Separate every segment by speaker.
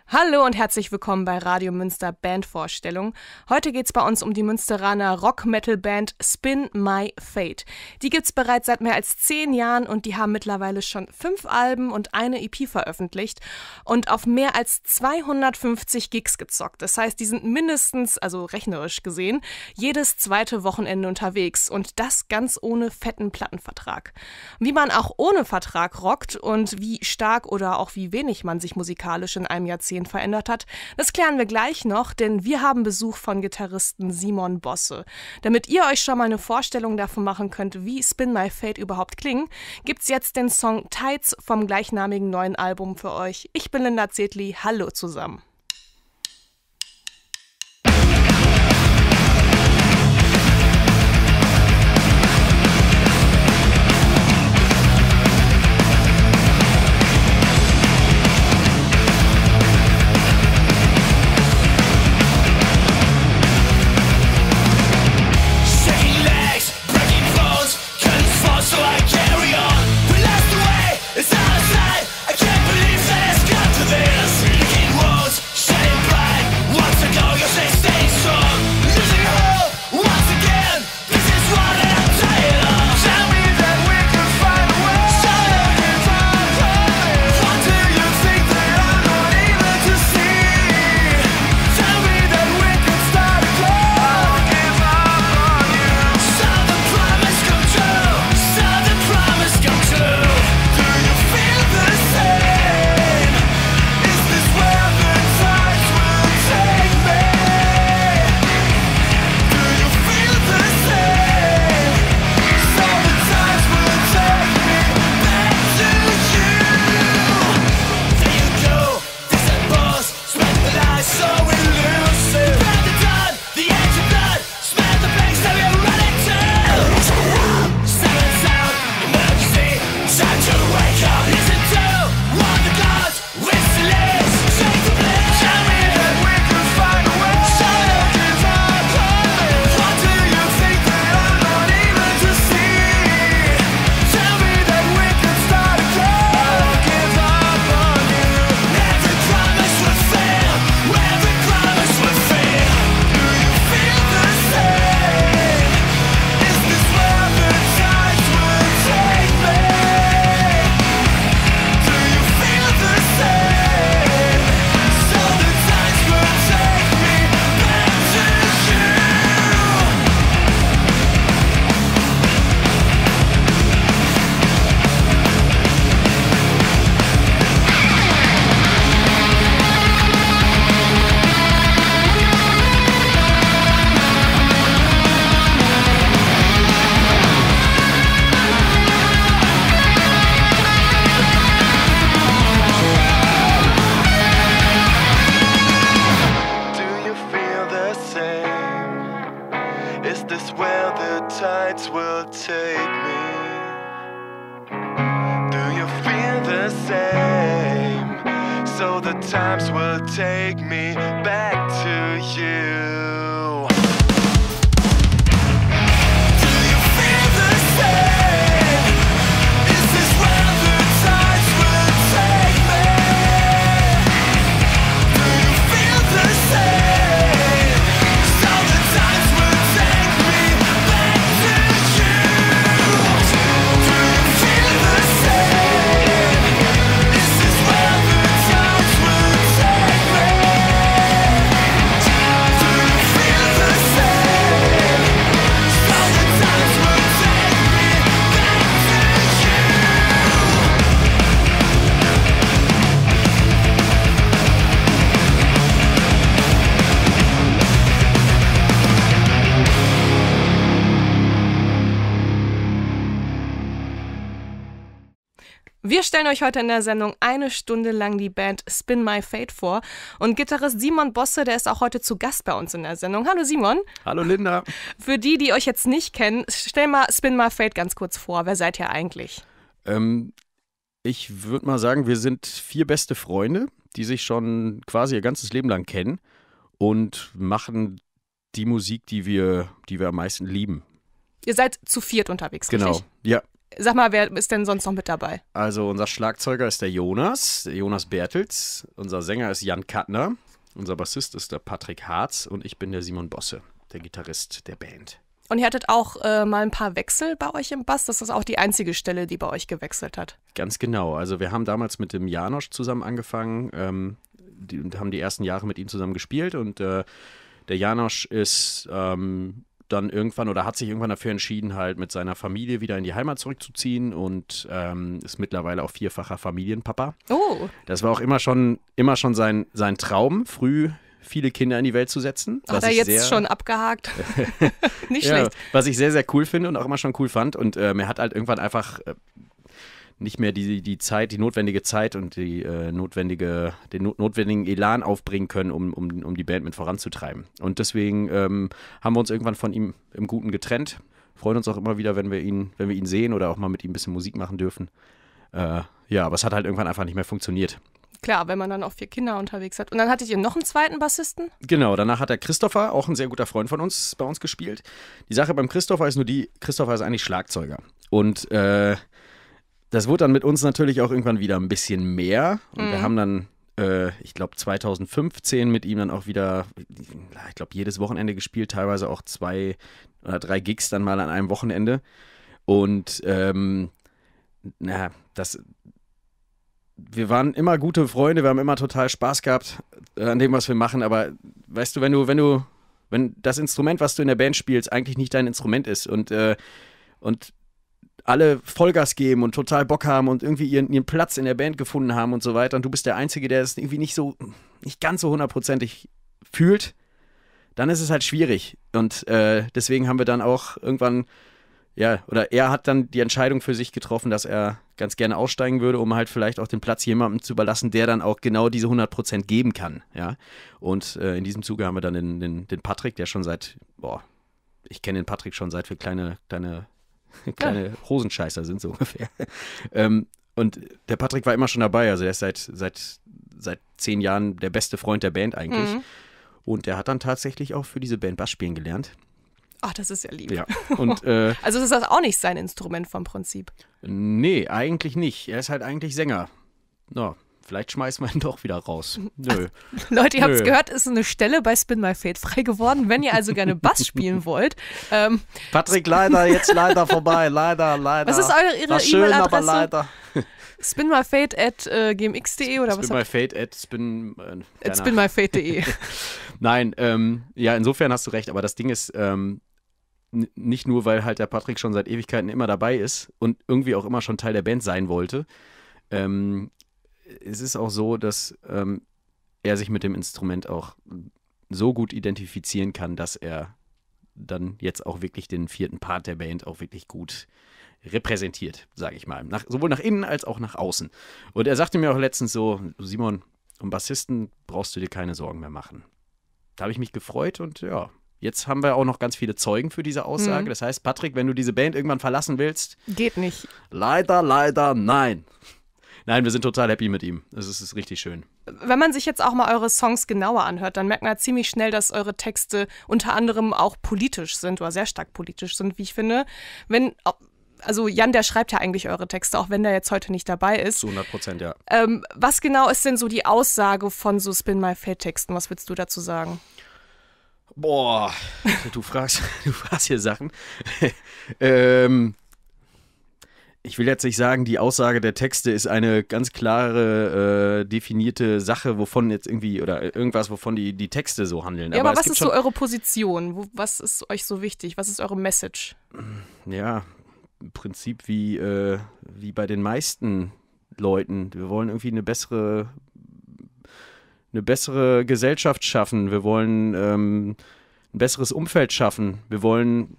Speaker 1: Hallo und herzlich willkommen bei Radio Münster Bandvorstellung. Heute geht's bei uns um die Münsteraner Rock-Metal-Band Spin My Fate. Die gibt's bereits seit mehr als 10 Jahren und die haben mittlerweile schon 5 Alben und eine EP veröffentlicht und auf mehr als 250 Gigs gezockt. Das heißt, die sind mindestens, also rechnerisch gesehen, jedes zweite Wochenende unterwegs und das ganz ohne fetten Plattenvertrag. Wie man auch ohne Vertrag rockt und wie stark oder auch wie wenig man sich musikalisch in einem Jahrzehnt verändert hat, das klären wir gleich noch, denn wir haben Besuch von Gitarristen Simon Bosse. Damit ihr euch schon mal eine Vorstellung davon machen könnt, wie Spin My Fate überhaupt klingen, gibt's jetzt den Song Tides vom gleichnamigen neuen Album für euch. Ich bin Linda Zetli, hallo zusammen. Wir stellen euch heute in der Sendung 1 Stunde lang die Band Spin My Fate vor. Und Gitarrist Simon Bosse, der ist auch heute zu Gast bei uns in der Sendung. Hallo Simon.
Speaker 2: Hallo Linda.
Speaker 1: Für die euch jetzt nicht kennen, stell mal Spin My Fate ganz kurz vor. Wer seid ihr eigentlich?
Speaker 2: Ich würde mal sagen, wir sind 4 beste Freunde, die sich schon quasi ihr ganzes Leben lang kennen und machen die Musik, die wir am meisten lieben.
Speaker 1: Ihr seid zu 4 unterwegs,
Speaker 2: genau.
Speaker 1: Richtig?
Speaker 2: Ja.
Speaker 1: Sag mal, wer ist denn sonst noch mit dabei?
Speaker 2: Also unser Schlagzeuger ist der Jonas Bertels. Unser Sänger ist Jan Kattner. Unser Bassist ist der Patrick Harz und ich bin der Simon Bosse, der Gitarrist der Band.
Speaker 1: Und ihr hattet auch mal ein paar Wechsel bei euch im Bass. Das ist auch die einzige Stelle, die bei euch gewechselt hat.
Speaker 2: Ganz genau. Also wir haben damals mit dem Janosch zusammen angefangen und haben die ersten Jahre mit ihm zusammen gespielt. Und der Janosch ist dann irgendwann oder hat sich irgendwann dafür entschieden, halt mit seiner Familie wieder in die Heimat zurückzuziehen und ist mittlerweile auch 4-facher Familienpapa.
Speaker 1: Oh.
Speaker 2: Das war auch immer schon sein Traum, früh viele Kinder in die Welt zu setzen.
Speaker 1: Hat er jetzt schon abgehakt? Nicht schlecht.
Speaker 2: Was ich sehr, sehr cool finde und auch immer schon cool fand. Und er hat halt irgendwann einfach nicht mehr die Zeit, die notwendige Zeit und den notwendigen Elan aufbringen können, um die Band mit voranzutreiben. Und deswegen haben wir uns irgendwann von ihm im Guten getrennt. Freuen uns auch immer wieder, wenn wir ihn sehen oder auch mal mit ihm ein bisschen Musik machen dürfen. Aber es hat halt irgendwann einfach nicht mehr funktioniert.
Speaker 1: Klar, wenn man dann auch 4 Kinder unterwegs hat. Und dann hattet ihr noch einen zweiten Bassisten?
Speaker 2: Genau, danach hat der Christopher, auch ein sehr guter Freund von uns, bei uns gespielt. Die Sache beim Christopher ist nur Christopher ist eigentlich Schlagzeuger. Und das wurde dann mit uns natürlich auch irgendwann wieder ein bisschen mehr. Und wir haben dann, ich glaube 2015 mit ihm dann auch wieder, ich glaube jedes Wochenende gespielt, teilweise auch 2 oder 3 Gigs dann mal an einem Wochenende. Und wir waren immer gute Freunde, wir haben immer total Spaß gehabt an dem, was wir machen, aber weißt du, wenn das Instrument, was du in der Band spielst, eigentlich nicht dein Instrument ist und alle Vollgas geben und total Bock haben und irgendwie ihren Platz in der Band gefunden haben und so weiter und du bist der Einzige, der es irgendwie nicht ganz so 100%ig fühlt, dann ist es halt schwierig und deswegen haben wir dann auch irgendwann oder er hat dann die Entscheidung für sich getroffen, dass er ganz gerne aussteigen würde, um halt vielleicht auch den Platz jemandem zu überlassen, der dann auch genau diese 100% geben kann. Ja? Und in diesem Zuge haben wir dann den Patrick, der schon ich kenne den Patrick schon seit wir kleine Hosenscheißer sind, so ungefähr. Und der Patrick war immer schon dabei, also der ist seit 10 Jahren der beste Freund der Band eigentlich. Mhm. Und der hat dann tatsächlich auch für diese Band Bass spielen gelernt.
Speaker 1: Ach, das ist ja lieb.
Speaker 2: Ja. Und,
Speaker 1: also ist das auch nicht sein Instrument vom Prinzip?
Speaker 2: Nee, eigentlich nicht. Er ist halt eigentlich Sänger. Na, vielleicht schmeißen wir ihn doch wieder raus. Nö.
Speaker 1: Leute, ihr habt es gehört, ist eine Stelle bei Spin My Fate frei geworden. Wenn ihr also gerne Bass spielen wollt.
Speaker 2: Patrick, leider vorbei. Leider.
Speaker 1: Was ist Ihre E-Mail-Adresse?
Speaker 2: Schön, aber leider.
Speaker 1: spinmyfate@gmx.de oder was?
Speaker 2: spinmyfate@spinmyfate.de. Nein, insofern hast du recht, aber das Ding ist, nicht nur, weil halt der Patrick schon seit Ewigkeiten immer dabei ist und irgendwie auch immer schon Teil der Band sein wollte. Es ist auch so, dass er sich mit dem Instrument auch so gut identifizieren kann, dass er dann jetzt auch wirklich den 4. Part der Band auch wirklich gut repräsentiert, sage ich mal. Sowohl nach innen als auch nach außen. Und er sagte mir auch letztens so, Simon, um Bassisten brauchst du dir keine Sorgen mehr machen. Da habe ich mich gefreut und ja, jetzt haben wir auch noch ganz viele Zeugen für diese Aussage. Das heißt, Patrick, wenn du diese Band irgendwann verlassen willst.
Speaker 1: Geht nicht.
Speaker 2: Leider, nein. Nein, wir sind total happy mit ihm. Es ist richtig schön.
Speaker 1: Wenn man sich jetzt auch mal eure Songs genauer anhört, dann merkt man ziemlich schnell, dass eure Texte unter anderem auch politisch sind oder sehr stark politisch sind, wie ich finde. Also Jan, der schreibt ja eigentlich eure Texte, auch wenn der jetzt heute nicht dabei ist. Zu
Speaker 2: 100%, ja.
Speaker 1: Was genau ist denn so die Aussage von so Spin My Fate Texten? Was willst du dazu sagen?
Speaker 2: Boah, du fragst hier Sachen. Ich will jetzt nicht sagen, die Aussage der Texte ist eine ganz klare, definierte Sache, wovon jetzt irgendwie, oder irgendwas, wovon die Texte so handeln.
Speaker 1: Ja, aber was ist so eure Position? Was ist euch so wichtig? Was ist eure Message?
Speaker 2: Ja, im Prinzip wie bei den meisten Leuten. Wir wollen irgendwie eine bessere Gesellschaft schaffen. Wir wollen ein besseres Umfeld schaffen. Wir wollen,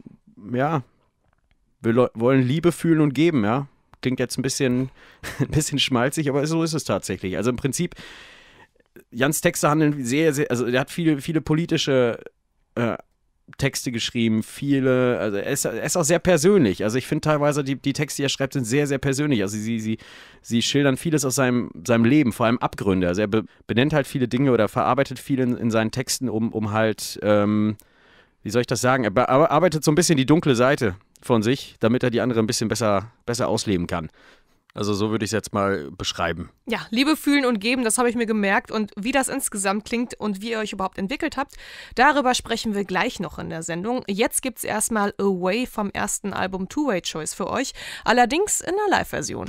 Speaker 2: wollen Liebe fühlen und geben, ja. Klingt jetzt ein bisschen schmalzig, aber so ist es tatsächlich. Also im Prinzip, Jans Texte handeln sehr, sehr, also er hat viele politische Texte geschrieben, also er ist auch sehr persönlich. Also ich finde teilweise, die Texte, die er schreibt, sind sehr, sehr persönlich. Also sie schildern vieles aus seinem Leben, vor allem Abgründe. Also er benennt halt viele Dinge oder verarbeitet viel in seinen Texten, um halt, wie soll ich das sagen, er bearbeitet so ein bisschen die dunkle Seite von sich, damit er die andere ein bisschen besser ausleben kann. Also so würde ich es jetzt mal beschreiben.
Speaker 1: Ja, Liebe fühlen und geben, das habe ich mir gemerkt. Und wie das insgesamt klingt und wie ihr euch überhaupt entwickelt habt, darüber sprechen wir gleich noch in der Sendung. Jetzt gibt es erstmal Away vom ersten Album Two-Way Choice für euch, allerdings in einer Live-Version.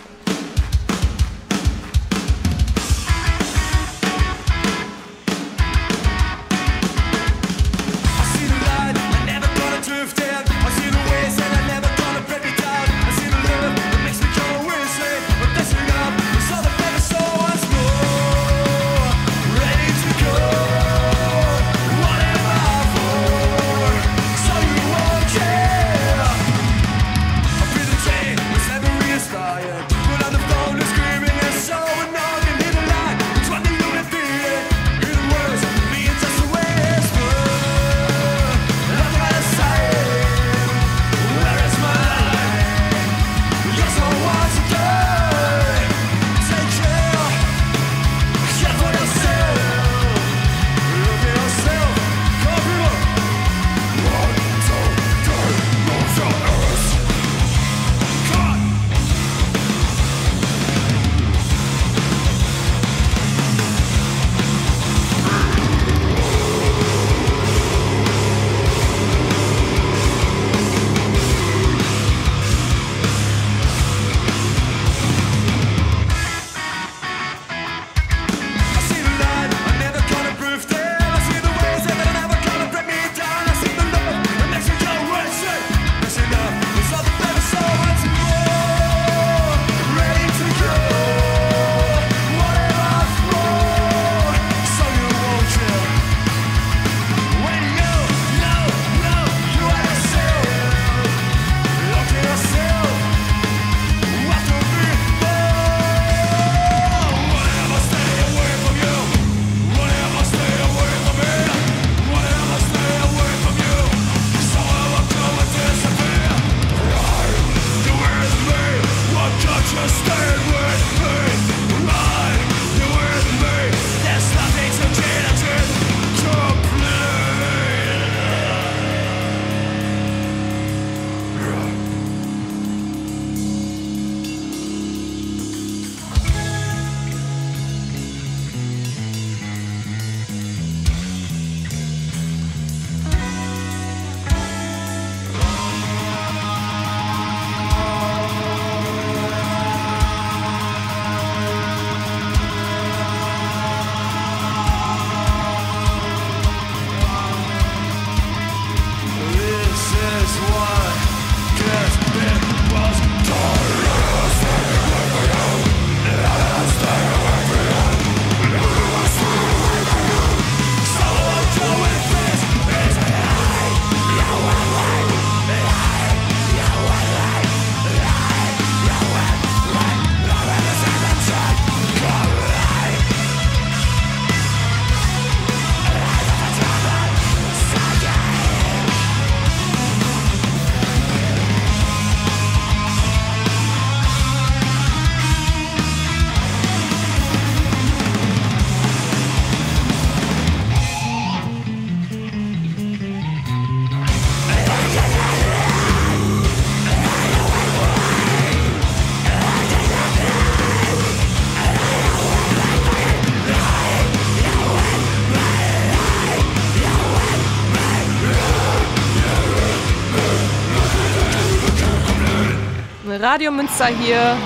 Speaker 1: Radio Münster hier.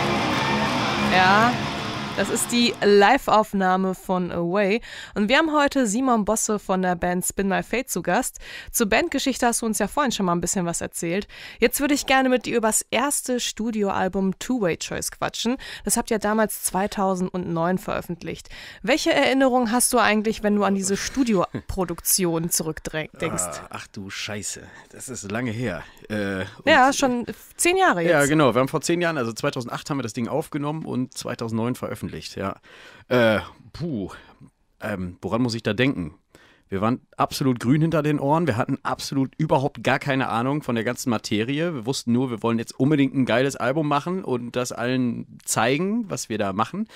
Speaker 1: Ja, das ist die Live-Aufnahme von Away. Und wir haben heute Simon Bosse von der Band Spin My Fate zu Gast. Zur Bandgeschichte hast du uns ja vorhin schon mal ein bisschen was erzählt. Jetzt würde ich gerne mit dir über das erste Studioalbum Two-Way Choice quatschen. Das habt ihr damals 2009 veröffentlicht. Welche Erinnerungen hast du eigentlich, wenn du an diese Studioproduktion zurückdenkst?
Speaker 2: Ach du Scheiße, das ist lange her.
Speaker 1: Ja, schon 10 Jahre jetzt.
Speaker 2: Ja, genau. Wir haben vor 10 Jahren, also 2008 haben wir das Ding aufgenommen und 2009 veröffentlicht, ja. Woran muss ich da denken? Wir waren absolut grün hinter den Ohren. Wir hatten absolut überhaupt gar keine Ahnung von der ganzen Materie. Wir wussten nur, wir wollen jetzt unbedingt ein geiles Album machen und das allen zeigen, was wir da machen.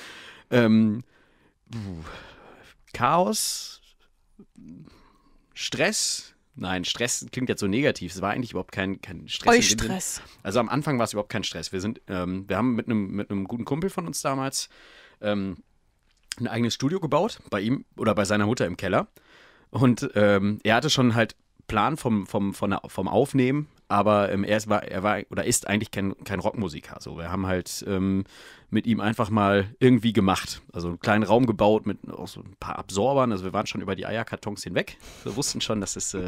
Speaker 2: Chaos, Stress, Nein, Stress klingt jetzt so negativ. Es war eigentlich überhaupt kein Stress.
Speaker 1: Stress.
Speaker 2: Also am Anfang war es überhaupt kein Stress. Wir haben mit einem guten Kumpel von uns damals ein eigenes Studio gebaut, bei ihm oder bei seiner Mutter im Keller. Und er hatte schon halt Plan vom Aufnehmen, aber er war oder ist eigentlich kein Rockmusiker. So, wir haben halt mit ihm einfach mal irgendwie gemacht. Also einen kleinen Raum gebaut mit auch so ein paar Absorbern. Also wir waren schon über die Eierkartons hinweg. Wir wussten schon, das ist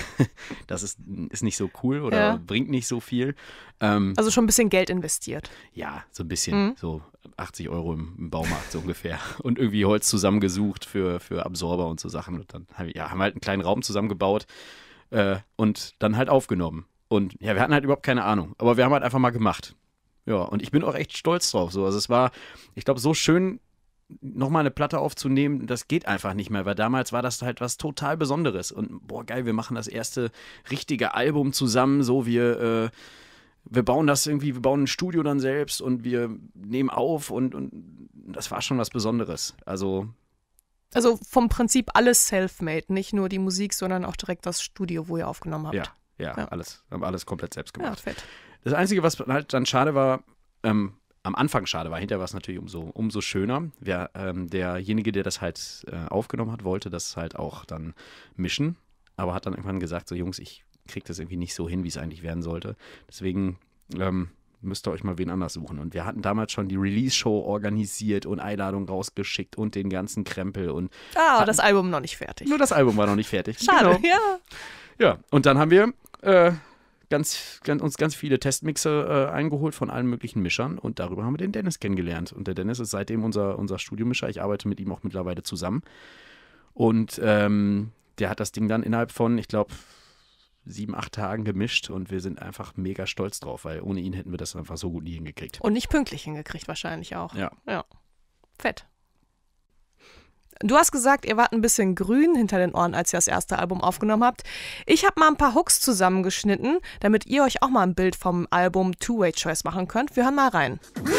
Speaker 2: nicht so cool oder bringt nicht so viel.
Speaker 1: Also schon ein bisschen Geld investiert.
Speaker 2: Ja, so ein bisschen. So 80 € im Baumarkt so ungefähr. Und irgendwie Holz zusammengesucht für Absorber und so Sachen. Und dann haben wir halt einen kleinen Raum zusammengebaut und dann halt aufgenommen. Und ja, wir hatten halt überhaupt keine Ahnung. Aber wir haben halt einfach mal gemacht. Ja, und ich bin auch echt stolz drauf. So. Also es war, ich glaube, so schön, nochmal eine Platte aufzunehmen, das geht einfach nicht mehr, weil damals war das halt was total Besonderes. Und boah, geil, wir machen das erste richtige Album zusammen, so wir bauen das irgendwie, wir bauen ein Studio dann selbst und wir nehmen auf und das war schon was Besonderes. Also
Speaker 1: vom Prinzip alles self-made, nicht nur die Musik, sondern auch direkt das Studio, wo ihr aufgenommen habt.
Speaker 2: Ja. Alles. Wir haben alles komplett selbst gemacht.
Speaker 1: Ja, fett.
Speaker 2: Das Einzige, was halt dann schade war, am Anfang schade war, hinterher war es natürlich umso schöner. Derjenige, der das halt aufgenommen hat, wollte das halt auch dann mischen, aber hat dann irgendwann gesagt, so Jungs, ich kriege das irgendwie nicht so hin, wie es eigentlich werden sollte. Deswegen müsst ihr euch mal wen anders suchen. Und wir hatten damals schon die Release-Show organisiert und Einladungen rausgeschickt und den ganzen Krempel. Und
Speaker 1: das Album noch nicht fertig.
Speaker 2: Nur das Album war noch nicht fertig.
Speaker 1: Schade,
Speaker 2: genau. Ja, und dann haben wir uns ganz viele Testmixe eingeholt von allen möglichen Mischern und darüber haben wir den Dennis kennengelernt. Und der Dennis ist seitdem unser Studiomischer. Ich arbeite mit ihm auch mittlerweile zusammen. Und der hat das Ding dann innerhalb von, ich glaube, 7-8 Tagen gemischt und wir sind einfach mega stolz drauf, weil ohne ihn hätten wir das einfach so gut nie hingekriegt.
Speaker 1: Und nicht pünktlich hingekriegt wahrscheinlich auch.
Speaker 2: Ja.
Speaker 1: Fett. Du hast gesagt, ihr wart ein bisschen grün hinter den Ohren, als ihr das erste Album aufgenommen habt. Ich habe mal ein paar Hooks zusammengeschnitten, damit ihr euch auch mal ein Bild vom Album Two-Way Choice machen könnt. Wir hören mal rein.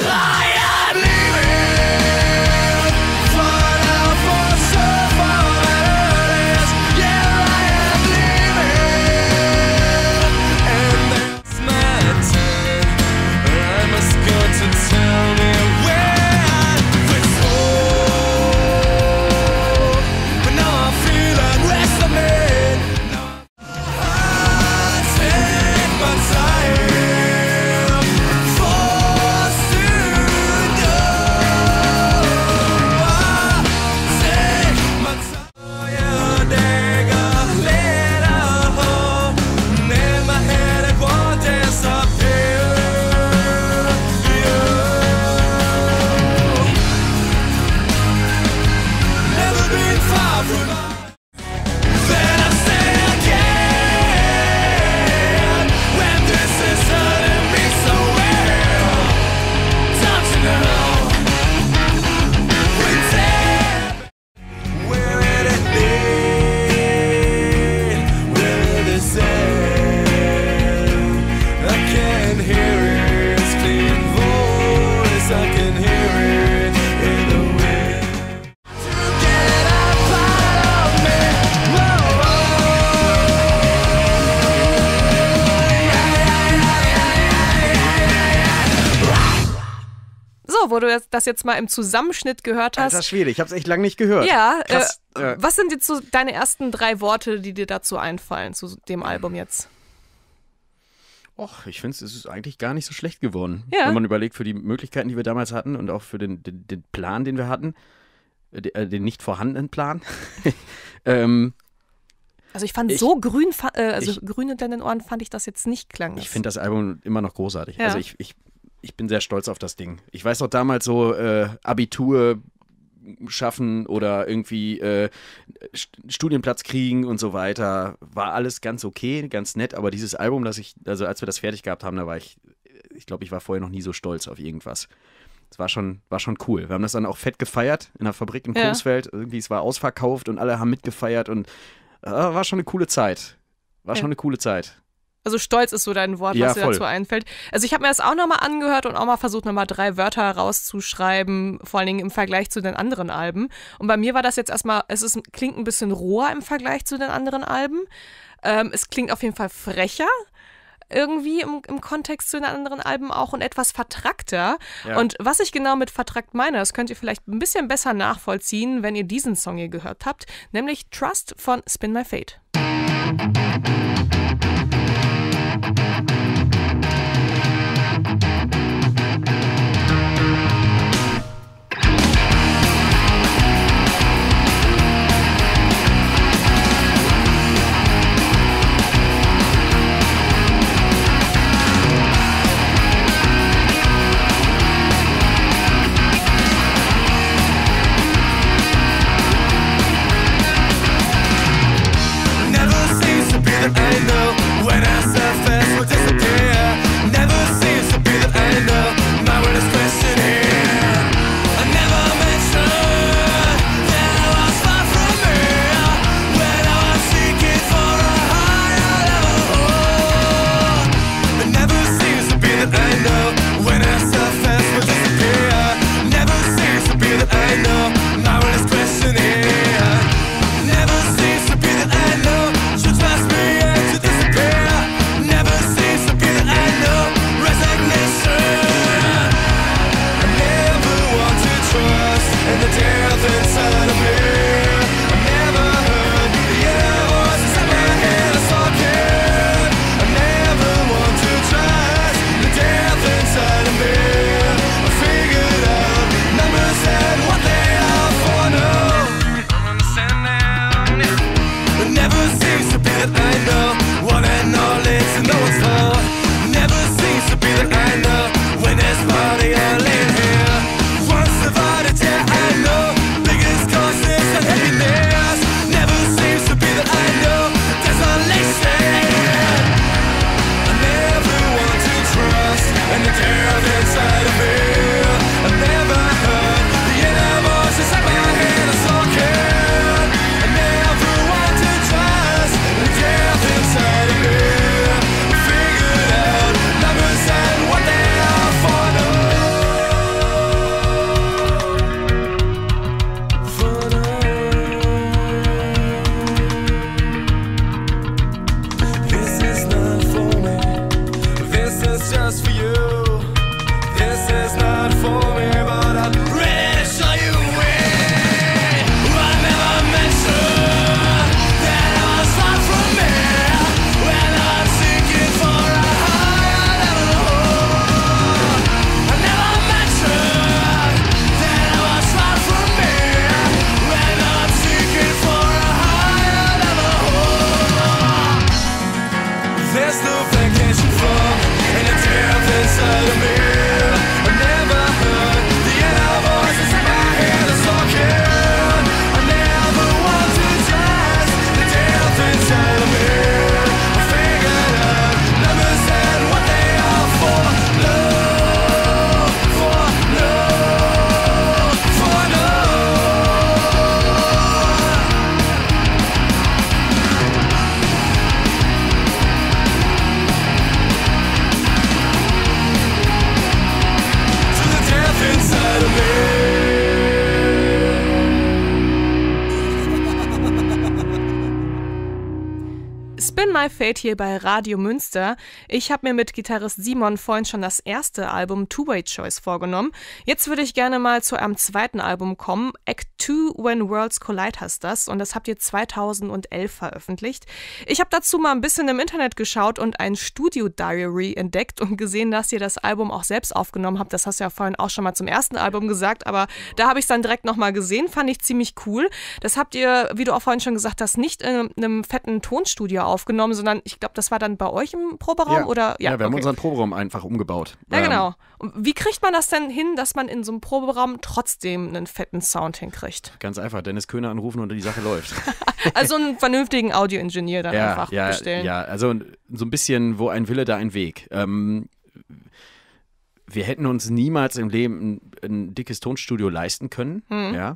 Speaker 1: Wo du das jetzt mal im Zusammenschnitt gehört hast.
Speaker 2: Alter Schwede, ich habe es echt lange nicht gehört.
Speaker 1: Ja, krass. Was sind jetzt so deine ersten 3 Worte, die dir dazu einfallen, zu dem Album jetzt?
Speaker 2: Och, ich finde, es ist eigentlich gar nicht so schlecht geworden.
Speaker 1: Ja.
Speaker 2: Wenn man überlegt, für die Möglichkeiten, die wir damals hatten und auch für den Plan, den wir hatten, den nicht vorhandenen Plan.
Speaker 1: Also ich fand grün hinter den Ohren fand ich das jetzt nicht klang.
Speaker 2: Ich finde das Album immer noch großartig.
Speaker 1: Ja.
Speaker 2: Also ich bin sehr stolz auf das Ding. Ich weiß noch damals so Abitur schaffen oder irgendwie Studienplatz kriegen und so weiter. War alles ganz okay, ganz nett, aber dieses Album, als wir das fertig gehabt haben, da war ich glaube, ich war vorher noch nie so stolz auf irgendwas. Es war schon cool. Wir haben das dann auch fett gefeiert in der Fabrik in Coesfeld. Irgendwie, es war ausverkauft und alle haben mitgefeiert und war schon eine coole Zeit. Schon eine coole Zeit.
Speaker 1: Also stolz ist so dein Wort, was dir dazu einfällt. Also ich habe mir das auch nochmal angehört und auch mal versucht, nochmal 3 Wörter rauszuschreiben, vor allen Dingen im Vergleich zu den anderen Alben. Und bei mir war das jetzt erstmal, klingt ein bisschen roher im Vergleich zu den anderen Alben. Es klingt auf jeden Fall frecher. Irgendwie im Kontext zu den anderen Alben auch und etwas vertrackter. Ja. Und was ich genau mit vertrackt meine, das könnt ihr vielleicht ein bisschen besser nachvollziehen, wenn ihr diesen Song hier gehört habt, nämlich Trust von Spin My Fate. Spin My Fate hier bei Radio Münster. Ich habe mir mit Gitarrist Simon vorhin schon das erste Album Two-Way Choice vorgenommen. Jetzt würde ich gerne mal zu einem zweiten Album kommen. Act 2 When Worlds Collide heißt das und das habt ihr 2011 veröffentlicht. Ich habe dazu mal ein bisschen im Internet geschaut und ein Studio-Diary entdeckt und gesehen, dass ihr das Album auch selbst aufgenommen habt. Das hast du ja vorhin auch schon mal zum ersten Album gesagt, aber da habe ich es dann direkt nochmal gesehen, fand ich ziemlich cool. Das habt ihr, wie du auch vorhin schon gesagt hast, nicht in einem fetten Tonstudio aufgenommen, sondern ich glaube, das war dann bei euch im Proberaum?
Speaker 2: Ja,
Speaker 1: oder?
Speaker 2: Ja, wir haben unseren Proberaum einfach umgebaut.
Speaker 1: Ja, genau. Und wie kriegt man das denn hin, dass man in so einem Proberaum trotzdem einen fetten Sound hinkriegt?
Speaker 2: Ganz einfach, Dennis Köhner anrufen und die Sache läuft.
Speaker 1: Also einen vernünftigen Audioingenieur dann einfach bestellen.
Speaker 2: Ja, also so ein bisschen, wo ein Wille, da ein Weg. Wir hätten uns niemals im Leben ein dickes Tonstudio leisten können. Ja,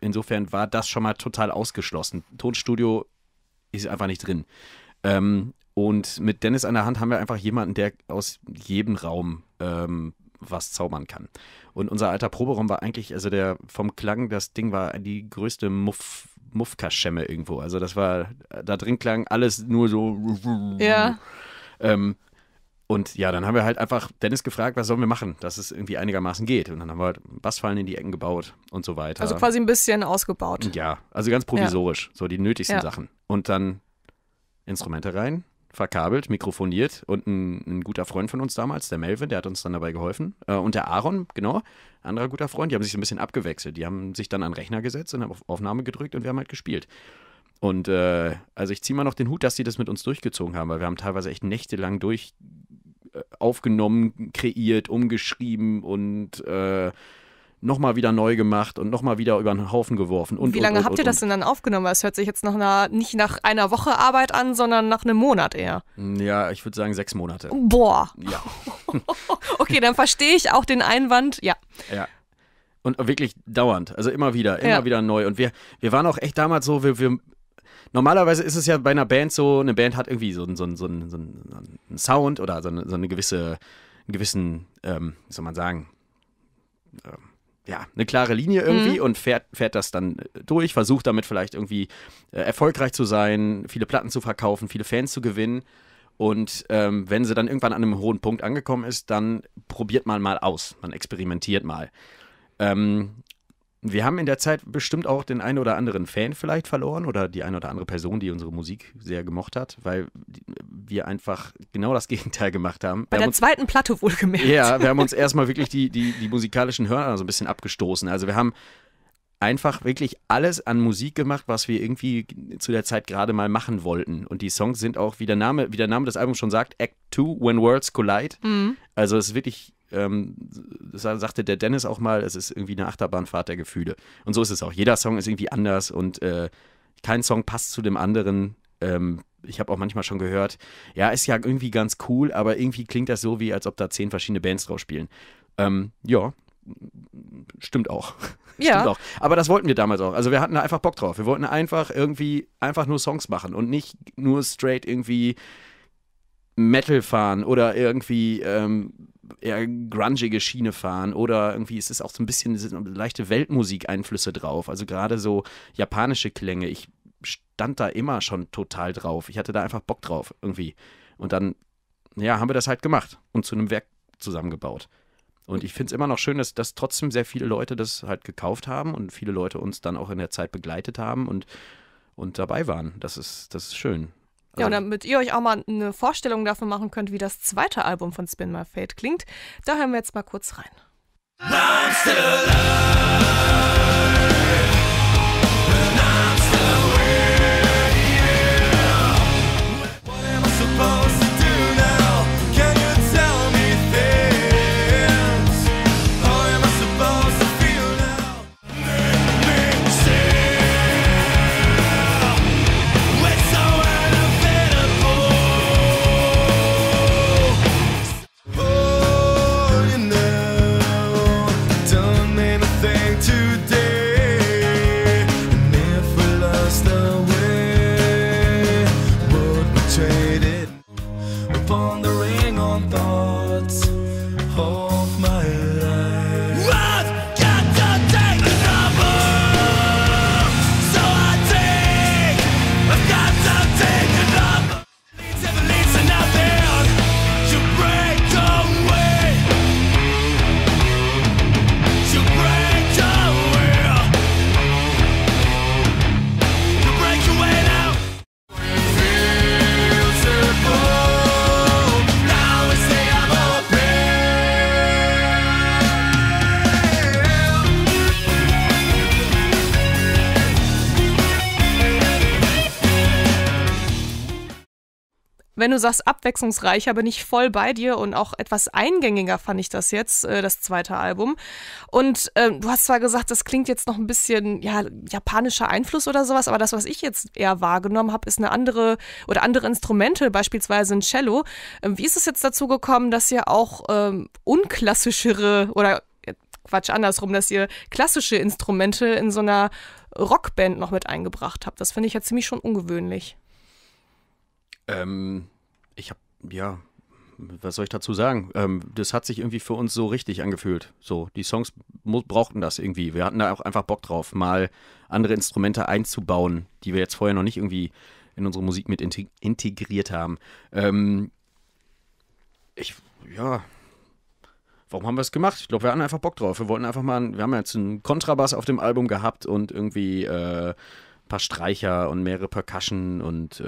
Speaker 2: insofern war das schon mal total ausgeschlossen. Tonstudio ist einfach nicht drin. Und mit Dennis an der Hand haben wir einfach jemanden, der aus jedem Raum was zaubern kann. Und unser alter Proberaum war eigentlich, also der vom Klang, das Ding war die größte Muffkaschemme irgendwo. Also das war, da drin klang alles nur so.
Speaker 1: Ja.
Speaker 2: Und ja, dann haben wir halt einfach Dennis gefragt, was sollen wir machen, dass es irgendwie einigermaßen geht. Und dann haben wir halt Bassfallen in die Ecken gebaut und so weiter.
Speaker 1: Also quasi ein bisschen ausgebaut.
Speaker 2: Ja, also ganz provisorisch, so die nötigsten Sachen. Und dann Instrumente rein, verkabelt, mikrofoniert und ein guter Freund von uns damals, der Melvin, der hat uns dann dabei geholfen. Und der Aaron, genau, anderer guter Freund, die haben sich so ein bisschen abgewechselt. Die haben sich dann an den Rechner gesetzt und haben auf Aufnahme gedrückt und wir haben halt gespielt. Und also ich ziehe mal noch den Hut, dass die das mit uns durchgezogen haben, weil wir haben teilweise echt nächtelang aufgenommen, kreiert, umgeschrieben und nochmal wieder neu gemacht und nochmal wieder über den Haufen geworfen. Und,
Speaker 1: Wie lange habt ihr das denn dann aufgenommen? Es hört sich jetzt nicht nach einer Woche Arbeit an, sondern nach einem Monat eher.
Speaker 2: Ja, ich würde sagen 6 Monate.
Speaker 1: Boah.
Speaker 2: Ja.
Speaker 1: Okay, dann verstehe ich auch den Einwand. Ja.
Speaker 2: Ja. Und wirklich dauernd, also immer wieder neu. Und wir waren auch echt damals so, normalerweise ist es ja bei einer Band so, eine Band hat irgendwie so einen Sound oder so eine gewissen, wie soll man sagen, eine klare Linie irgendwie und fährt das dann durch, versucht damit vielleicht irgendwie erfolgreich zu sein, viele Platten zu verkaufen, viele Fans zu gewinnen. Und wenn sie dann irgendwann an einem hohen Punkt angekommen ist, dann probiert man mal aus, man experimentiert mal. Wir haben in der Zeit bestimmt auch den einen oder anderen Fan vielleicht verloren oder die eine oder andere Person, die unsere Musik sehr gemocht hat, weil wir einfach genau das Gegenteil gemacht haben.
Speaker 1: Bei der zweiten Platte wohlgemerkt.
Speaker 2: Ja, wir haben uns erstmal wirklich die musikalischen Hörner so ein bisschen abgestoßen. Also wir haben einfach wirklich alles an Musik gemacht, was wir irgendwie zu der Zeit gerade mal machen wollten. Und die Songs sind auch, wie der Name des Albums schon sagt, Act 2, When Worlds Collide. Also es ist wirklich, das sagte der Dennis auch mal, es ist irgendwie eine Achterbahnfahrt der Gefühle. Und so ist es auch. Jeder Song ist irgendwie anders und kein Song passt zu dem anderen. Ich habe auch manchmal schon gehört, ja, ist ja irgendwie ganz cool, aber irgendwie klingt das so, wie als ob da 10 verschiedene Bands drauf spielen. Ja, stimmt auch.
Speaker 1: Ja.
Speaker 2: Stimmt auch. Aber das wollten wir damals auch. Also wir hatten da einfach Bock drauf. Wir wollten einfach nur Songs machen und nicht nur straight irgendwie Metal fahren oder irgendwie eher grungige Schiene fahren oder irgendwie, es ist auch so ein bisschen leichte Weltmusik-Einflüsse drauf. Also gerade so japanische Klänge. Ich stand da immer schon total drauf. Ich hatte da einfach Bock drauf irgendwie. Und dann, ja, haben wir das halt gemacht und zu einem Werk zusammengebaut. Und ich finde es immer noch schön, dass trotzdem sehr viele Leute das halt gekauft haben und viele Leute uns dann auch in der Zeit begleitet haben und dabei waren. Das ist schön.
Speaker 1: Ja, und damit ihr euch auch mal eine Vorstellung davon machen könnt, wie das zweite Album von Spin My Fate klingt, da hören wir jetzt mal kurz rein. I'm still alive, and I'm still with you. What am I supposed to do now? Can you tell me things? How am I supposed to feel now? Make me still. It's so unavailable. Oh, you know, don't mean a thing today. And if we lost our way, would we trade it? Upon the ring on thoughts of my life. I've got to take the number, so I take. I've got to take the number. Never leads to nothing. You break away. You break away. You break away now. Feels simple. Now we say I'm open. Wenn du sagst abwechslungsreicher, bin ich voll bei dir und auch etwas eingängiger fand ich das jetzt, das zweite Album. Und du hast zwar gesagt, das klingt jetzt noch ein bisschen japanischer Einfluss oder sowas, aber das, was ich jetzt eher wahrgenommen habe, ist eine andere Instrumente, beispielsweise ein Cello. Wie ist es jetzt dazu gekommen, dass ihr auch unklassischere oder Quatsch, andersrum, dass ihr klassische Instrumente in so einer Rockband noch mit eingebracht habt? Das finde ich ja ziemlich schon ungewöhnlich.
Speaker 2: ja, was soll ich dazu sagen? Das hat sich irgendwie für uns so richtig angefühlt. So, die Songs brauchten das irgendwie. Wir hatten da auch einfach Bock drauf, mal andere Instrumente einzubauen, die wir jetzt vorher noch nicht irgendwie in unsere Musik mit integriert haben. Warum haben wir es gemacht? Ich glaube, wir hatten einfach Bock drauf. Wir wollten einfach mal, wir haben jetzt einen Kontrabass auf dem Album gehabt und irgendwie ein paar Streicher und mehrere Percussion und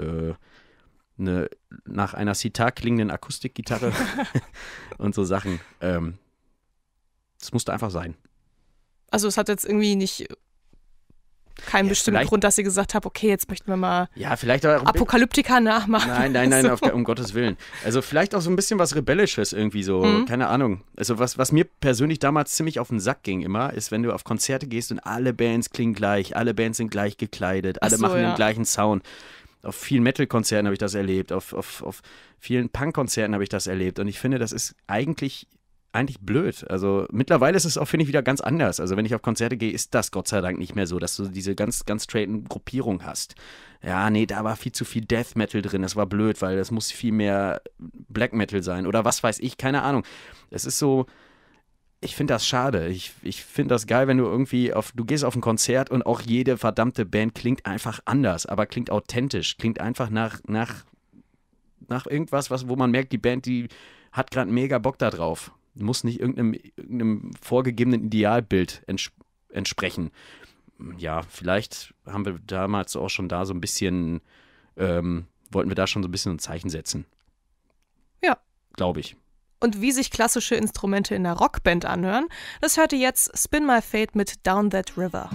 Speaker 2: nach einer Sitar klingenden Akustikgitarre und so Sachen. Es musste einfach sein.
Speaker 1: Also es hat jetzt irgendwie nicht keinen bestimmten Grund, dass ihr gesagt habt, okay, jetzt möchten wir mal
Speaker 2: vielleicht auch
Speaker 1: Apokalyptika nachmachen.
Speaker 2: Nein, um Gottes Willen. Also vielleicht auch so ein bisschen was Rebellisches irgendwie so, keine Ahnung. Also was mir persönlich damals ziemlich auf den Sack ging immer, ist, wenn du auf Konzerte gehst und alle Bands klingen gleich, alle Bands sind gleich gekleidet, alle machen den gleichen Sound. Auf vielen Metal-Konzerten habe ich das erlebt, auf vielen Punk-Konzerten habe ich das erlebt und ich finde, das ist eigentlich blöd. Also mittlerweile ist es auch, finde ich, wieder ganz anders. Also wenn ich auf Konzerte gehe, ist das Gott sei Dank nicht mehr so, dass du diese ganz, ganz straighten Gruppierung hast. Ja, nee, da war viel zu viel Death Metal drin, das war blöd, weil das muss viel mehr Black Metal sein oder was weiß ich, keine Ahnung. Es ist so, ich finde das schade. Ich finde das geil, wenn du irgendwie du gehst auf ein Konzert und auch jede verdammte Band klingt einfach anders, aber klingt authentisch, klingt einfach nach irgendwas, wo man merkt, die Band, die hat gerade mega Bock da drauf. Muss nicht irgendeinem vorgegebenen Idealbild entsprechen. Ja, vielleicht haben wir damals auch schon da so ein bisschen, wollten wir da schon so ein bisschen ein Zeichen setzen.
Speaker 1: Ja.
Speaker 2: Glaube ich.
Speaker 1: Und wie sich klassische Instrumente in einer Rockband anhören, das hört ihr jetzt Spin My Fate mit Down That River.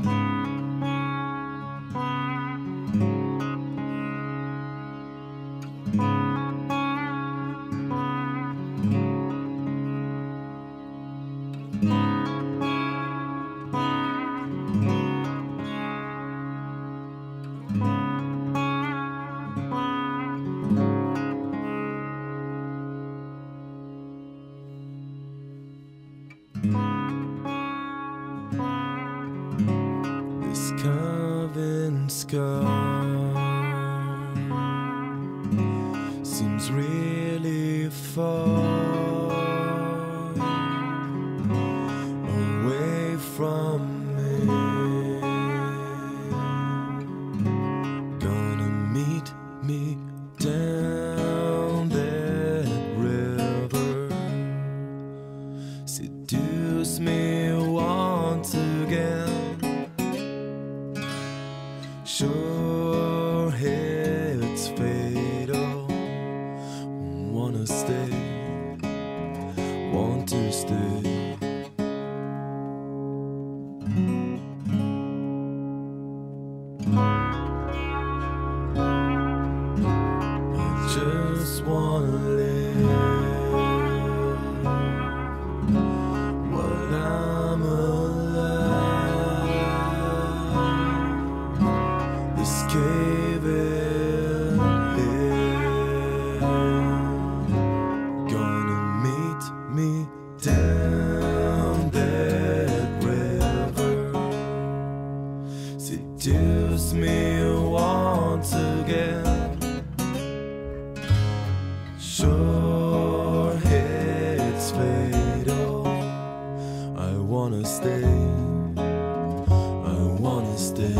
Speaker 3: This carving scar seems really far away from me. Gonna meet me down that river, seduce me once again. Sure, it's fatal. Wanna stay, want to stay. I just wanna live while I'm alive. This cave in here, gonna meet me down that river, seduce me once again. Sure, it's fatal. I wanna stay, I wanna stay.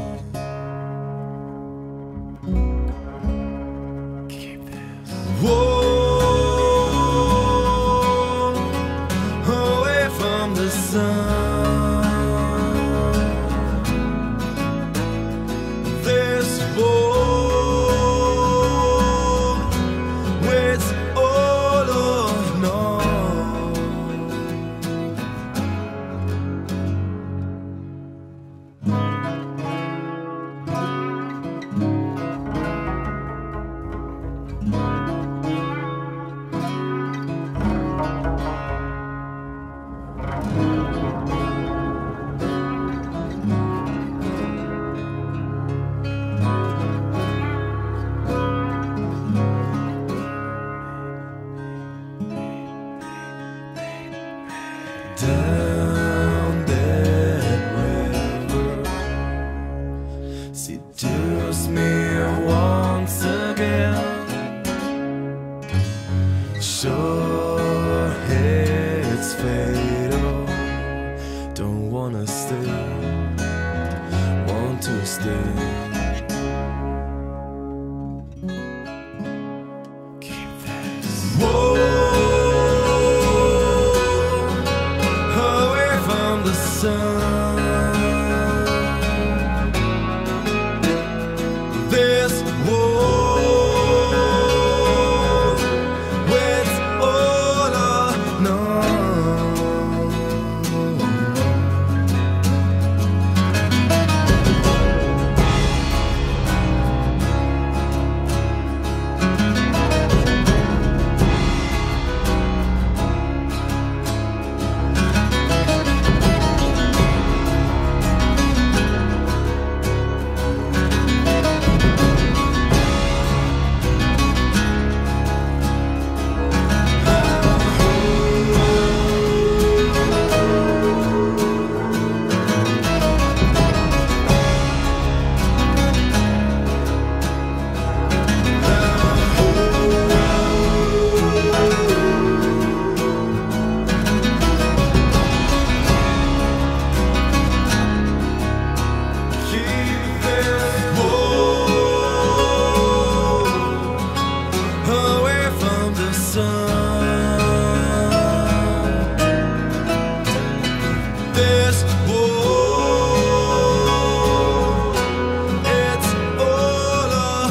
Speaker 3: Whoa, away from the sun. This war, it's all or none. Down that river, seduce me once again. Whoa, away from the sun. This war, it's all or none. Away from the sun. This war, it's all or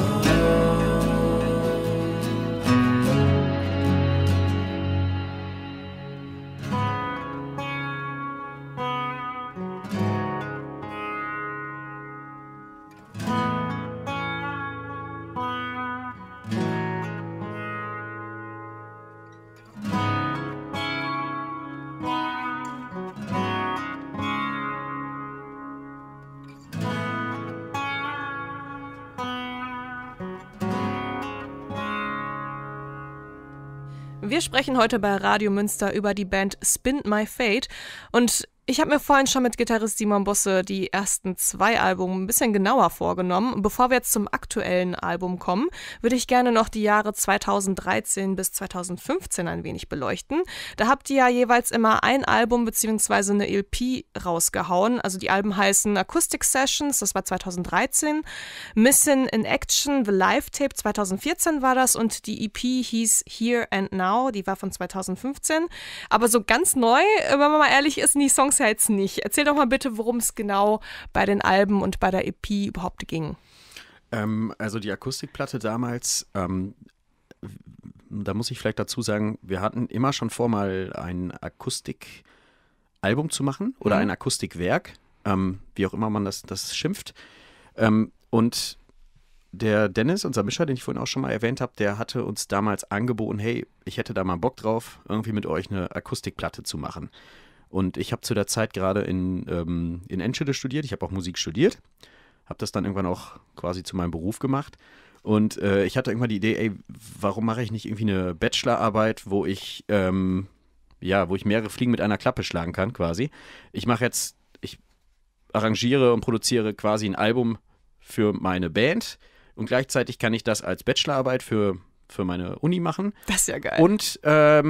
Speaker 1: Wir sprechen heute bei Radio Münster über die Band Spin My Fate und ich habe mir vorhin schon mit Gitarrist Simon Busse die ersten 2 Alben ein bisschen genauer vorgenommen. Bevor wir jetzt zum aktuellen Album kommen, würde ich gerne noch die Jahre 2013 bis 2015 ein wenig beleuchten. Da habt ihr ja jeweils immer ein Album bzw. eine LP rausgehauen. Also die Alben heißen Acoustic Sessions, das war 2013, Missing in Action, The Live Tape 2014 war das und die EP hieß Here and Now, die war von 2015. Aber so ganz neu, wenn man mal ehrlich ist, sind die Songs ja jetzt nicht. Erzähl doch mal bitte, worum es genau bei den Alben und bei der EP überhaupt ging.
Speaker 2: Also die Akustikplatte damals, da muss ich vielleicht dazu sagen, wir hatten immer schon vor, mal ein Akustikalbum zu machen oder ein Akustikwerk, wie auch immer man das schimpft. Und der Dennis, unser Mischer, den ich vorhin auch schon mal erwähnt habe, der hatte uns damals angeboten, hey, ich hätte da mal Bock drauf, irgendwie mit euch eine Akustikplatte zu machen. Und ich habe zu der Zeit gerade in Enschede studiert, ich habe auch Musik studiert, habe das dann irgendwann auch quasi zu meinem Beruf gemacht. Und ich hatte irgendwann die Idee, ey, warum mache ich nicht irgendwie eine Bachelorarbeit, wo ich mehrere Fliegen mit einer Klappe schlagen kann, quasi. Ich arrangiere und produziere quasi ein Album für meine Band und gleichzeitig kann ich das als Bachelorarbeit für meine Uni machen.
Speaker 1: Das ist ja geil.
Speaker 2: Und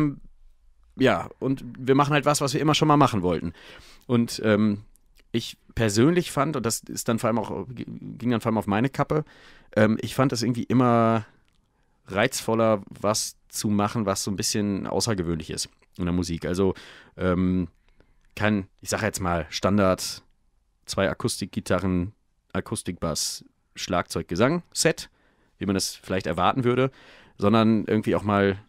Speaker 2: und wir machen halt was wir immer schon mal machen wollten. Und ich persönlich fand, und das ist dann ging dann vor allem auf meine Kappe, ich fand es irgendwie immer reizvoller, was zu machen, was so ein bisschen außergewöhnlich ist in der Musik. Also ich sage jetzt mal Standard 2 Akustikgitarren, Akustikbass, Schlagzeug, Gesang, Set, wie man das vielleicht erwarten würde, sondern irgendwie auch mal,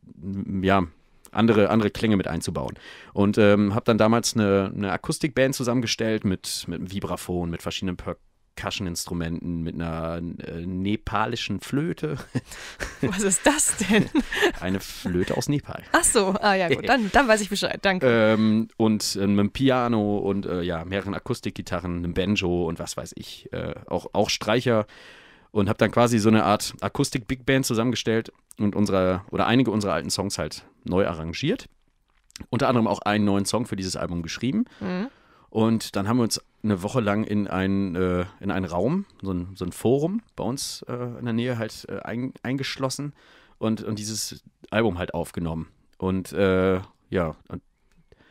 Speaker 2: andere Klänge mit einzubauen. Und habe dann damals eine Akustikband zusammengestellt mit einem Vibraphon, mit verschiedenen Percussion-Instrumenten, mit einer nepalischen Flöte.
Speaker 1: Was ist das denn?
Speaker 2: Eine Flöte aus Nepal.
Speaker 1: Ach so, ja gut, dann weiß ich Bescheid, danke.
Speaker 2: Und mit einem Piano und mehreren Akustikgitarren, einem Banjo und was weiß ich, auch Streicher. Und habe dann quasi so eine Art Akustik-Big Band zusammengestellt und einige unserer alten Songs halt neu arrangiert. Unter anderem auch einen neuen Song für dieses Album geschrieben. Mhm. Und dann haben wir uns eine Woche lang in einen Raum, so ein Forum bei uns in der Nähe halt eingeschlossen und dieses Album halt aufgenommen. Und und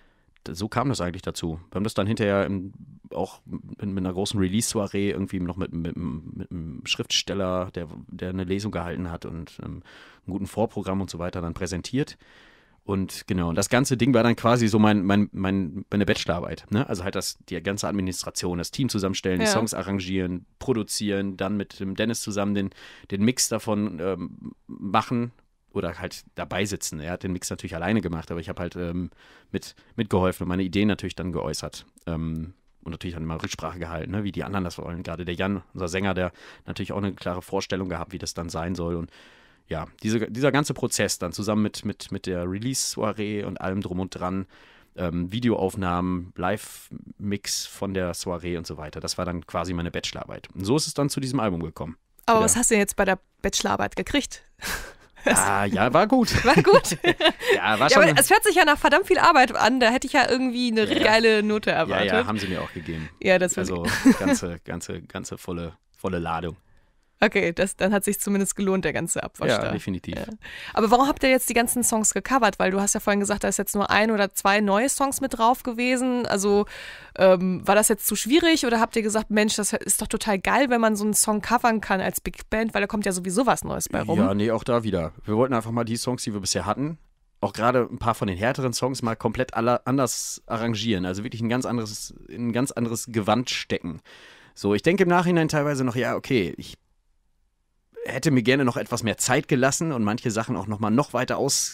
Speaker 2: so kam das eigentlich dazu. Wir haben das dann hinterher auch mit einer großen Release-Soiree irgendwie noch mit einem Schriftsteller, der eine Lesung gehalten hat und einem guten Vorprogramm und so weiter dann präsentiert. Und genau, und das ganze Ding war dann quasi so meine Bachelorarbeit. Ne? Also halt die ganze Administration, das Team zusammenstellen, die Songs arrangieren, produzieren, dann mit dem Dennis zusammen den Mix davon machen oder halt dabei sitzen. Er hat den Mix natürlich alleine gemacht, aber ich habe halt mitgeholfen und meine Ideen natürlich dann geäußert. Und natürlich dann immer Rücksprache gehalten, ne? Wie die anderen das wollen. Gerade der Jan, unser Sänger, der natürlich auch eine klare Vorstellung gehabt, wie das dann sein soll. Und ja, dieser ganze Prozess dann zusammen mit der Release-Soiree und allem drum und dran, Videoaufnahmen, Live-Mix von der Soiree und so weiter, das war dann quasi meine Bachelorarbeit. Und so ist es dann zu diesem Album gekommen.
Speaker 1: Aber was hast du denn jetzt bei der Bachelorarbeit gekriegt?
Speaker 2: Ja, war gut.
Speaker 1: War gut?
Speaker 2: War schon.
Speaker 1: Aber es hört sich ja nach verdammt viel Arbeit an, da hätte ich ja irgendwie eine geile Note erwartet.
Speaker 2: Ja, haben sie mir auch gegeben.
Speaker 1: Ja, das war
Speaker 2: also ganze volle Ladung.
Speaker 1: Okay, dann hat sich zumindest gelohnt, der ganze Abwasch da.
Speaker 2: Ja, definitiv.
Speaker 1: Ja. Aber warum habt ihr jetzt die ganzen Songs gecovert? Weil du hast ja vorhin gesagt, da ist jetzt nur 1 oder 2 neue Songs mit drauf gewesen. Also war das jetzt zu schwierig oder habt ihr gesagt, Mensch, das ist doch total geil, wenn man so einen Song covern kann als Big Band, weil da kommt ja sowieso was Neues bei rum.
Speaker 2: Ja, nee, auch da wieder. Wir wollten einfach mal die Songs, die wir bisher hatten, auch gerade ein paar von den härteren Songs mal komplett anders arrangieren. Also wirklich in ein ganz anderes Gewand stecken. So, ich denke im Nachhinein teilweise noch, ja, okay, ich hätte mir gerne noch etwas mehr Zeit gelassen und manche Sachen auch noch weiter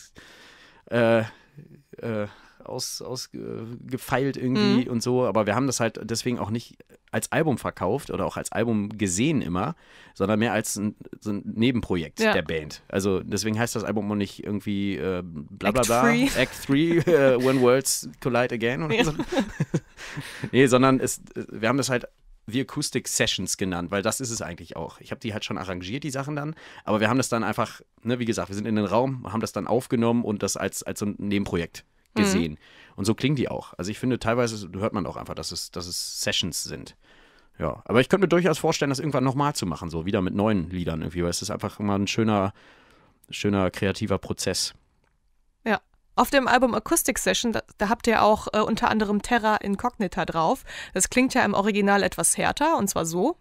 Speaker 2: ausgefeilt irgendwie und so, aber wir haben das halt deswegen auch nicht als Album verkauft oder auch als Album gesehen immer, sondern mehr als so ein Nebenprojekt der Band. Also deswegen heißt das Album auch nicht irgendwie bla bla bla, Act 3, When Worlds Collide Again oder so. Nee, sondern wir haben das halt The Acoustic Sessions genannt, weil das ist es eigentlich auch. Ich habe die halt schon arrangiert, die Sachen dann, aber wir haben das dann einfach, ne, wie gesagt, wir sind in den Raum, haben das dann aufgenommen und das als so ein Nebenprojekt gesehen. Und so klingen die auch. Also ich finde, teilweise hört man auch einfach, dass es Sessions sind. Ja, aber ich könnte mir durchaus vorstellen, das irgendwann nochmal zu machen, so wieder mit neuen Liedern irgendwie, weil es ist einfach immer ein schöner kreativer Prozess.
Speaker 1: Ja. Auf dem Album Acoustic Session, da habt ihr auch unter anderem Terra Incognita drauf. Das klingt ja im Original etwas härter, und zwar so.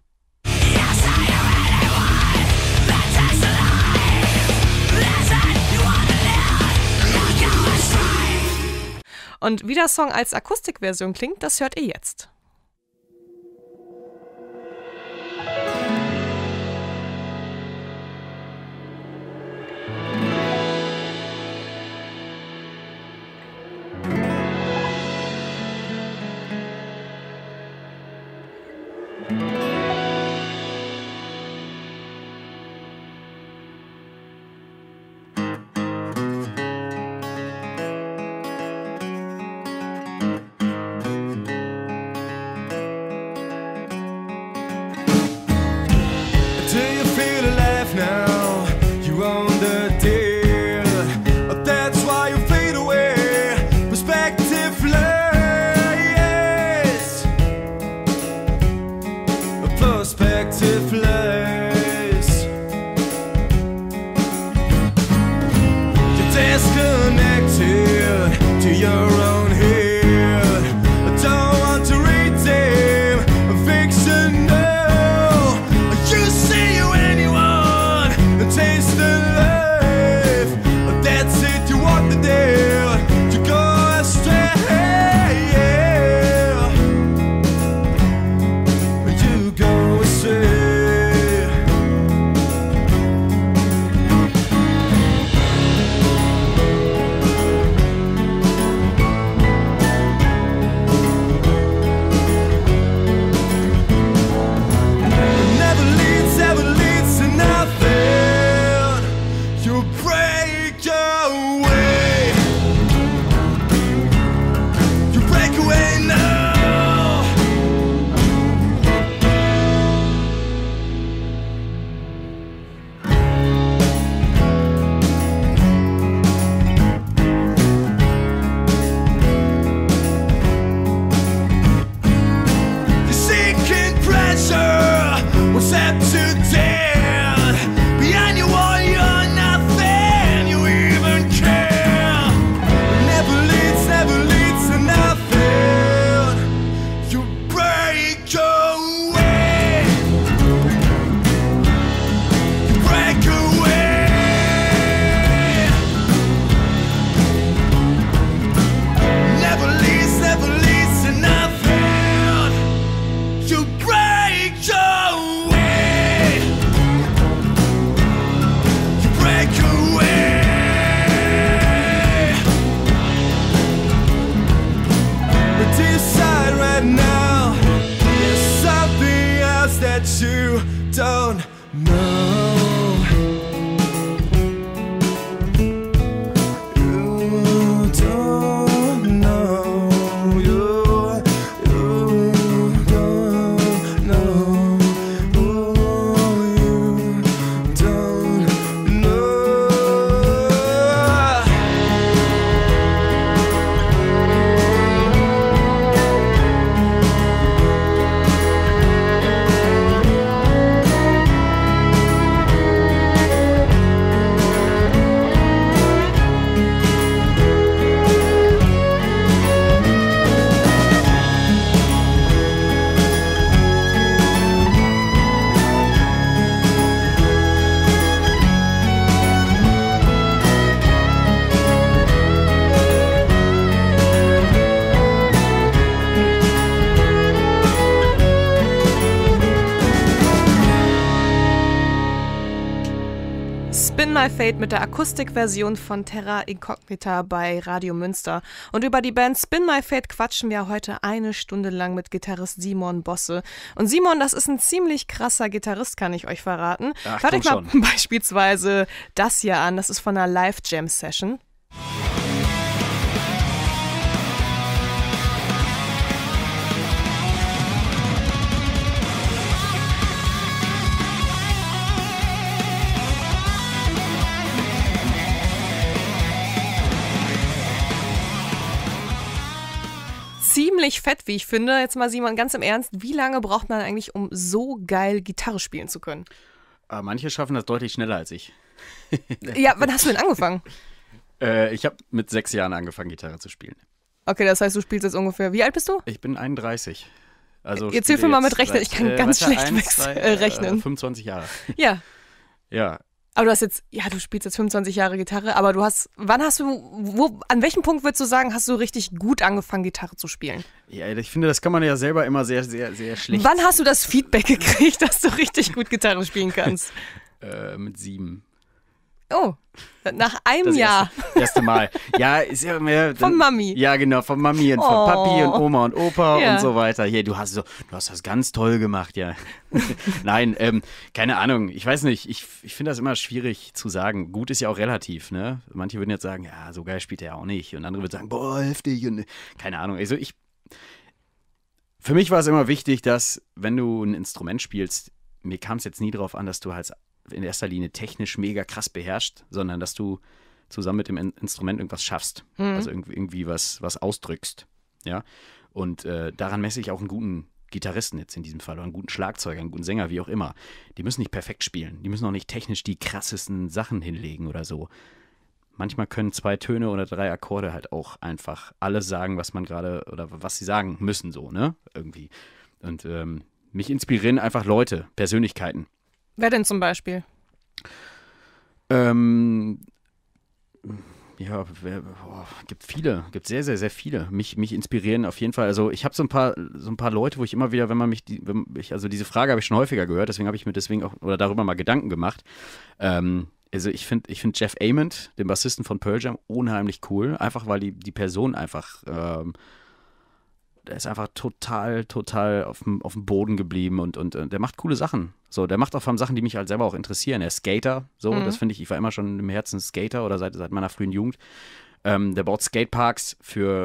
Speaker 1: Und wie der Song als Akustikversion klingt, das hört ihr jetzt.
Speaker 3: that you don't know. You don't know. You don't know. Oh, you don't know.
Speaker 1: Spin My Fate mit der Akustikversion von Terra Incognita bei Radio Münster. Und über die Band Spin My Fate quatschen wir heute 1 Stunde lang mit Gitarrist Simon Bosse. Und Simon, das ist ein ziemlich krasser Gitarrist, kann ich euch verraten.
Speaker 2: Ach,
Speaker 1: Hört euch mal
Speaker 2: komm schon.
Speaker 1: beispielsweise das hier an, das ist von einer Live-Jam-Session. Ziemlich fett, wie ich finde. Jetzt mal Simon, ganz im Ernst, wie lange braucht man eigentlich, um so geil Gitarre spielen zu können?
Speaker 2: Aber manche schaffen das deutlich schneller als ich.
Speaker 1: Ja, wann hast du denn angefangen?
Speaker 2: Ich habe mit 6 Jahren angefangen, Gitarre zu spielen.
Speaker 1: Okay, das heißt, du spielst jetzt ungefähr, wie alt bist du?
Speaker 2: Ich bin 31. Also
Speaker 1: Jetzt hilf mir mal mit Rechnen.
Speaker 2: seit,
Speaker 1: Ich kann ganz schlecht rechnen.
Speaker 2: 25 Jahre.
Speaker 1: Ja,
Speaker 2: Ja.
Speaker 1: aber du hast jetzt, ja, du spielst jetzt 25 Jahre Gitarre, aber an welchem Punkt würdest du sagen, hast du richtig gut angefangen, Gitarre zu spielen?
Speaker 2: Ja, ich finde, das kann man ja selber immer sehr, sehr, sehr schlecht.
Speaker 1: Wann hast du das Feedback gekriegt, dass du richtig gut Gitarre spielen kannst?
Speaker 2: Mit 7.
Speaker 1: Oh, nach einem
Speaker 2: Das
Speaker 1: Jahr.
Speaker 2: erste Mal. Ja, ist ja mehr.
Speaker 1: Von Mami.
Speaker 2: Ja, genau, von Mami und von
Speaker 1: Oh.
Speaker 2: Papi und Oma und Opa
Speaker 1: Ja.
Speaker 2: und so weiter. Hier, du hast das ganz toll gemacht, ja. Nein, keine Ahnung. Ich weiß nicht, ich finde das immer schwierig zu sagen. Gut ist ja auch relativ, ne? Manche würden jetzt sagen, ja, so geil spielt er auch nicht. Und andere würden sagen, boah, heftig. Und keine Ahnung. Also für mich war es immer wichtig, dass, wenn du ein Instrument spielst, mir kam es jetzt nie darauf an, dass du halt in erster Linie technisch mega krass beherrschst, sondern dass du zusammen mit dem Instrument irgendwas schaffst. Also irgendwie was ausdrückst. Ja. Und daran messe ich auch einen guten Gitarristen jetzt in diesem Fall oder einen guten Schlagzeuger, einen guten Sänger, wie auch immer. Die müssen nicht perfekt spielen. Die müssen auch nicht technisch die krassesten Sachen hinlegen oder so. Manchmal können 2 Töne oder 3 Akkorde halt auch einfach alles sagen, was man gerade oder was sie sagen müssen, so, ne? Irgendwie. Und mich inspirieren einfach Leute, Persönlichkeiten.
Speaker 1: Wer denn zum Beispiel?
Speaker 2: Ja, gibt viele, gibt sehr, sehr, sehr viele. Mich inspirieren auf jeden Fall. Also ich habe so ein paar Leute, wo ich immer wieder, also diese Frage habe ich schon häufiger gehört, deswegen habe ich mir darüber mal Gedanken gemacht. Also ich finde Jeff Ament, den Bassisten von Pearl Jam, unheimlich cool, einfach weil die Person einfach der ist einfach total auf dem Boden geblieben und der macht coole Sachen. So, der macht auch vor allem Sachen, die mich halt selber auch interessieren. Er ist Skater, so, das finde ich war immer schon im Herzen Skater oder seit meiner frühen Jugend. Der baut Skateparks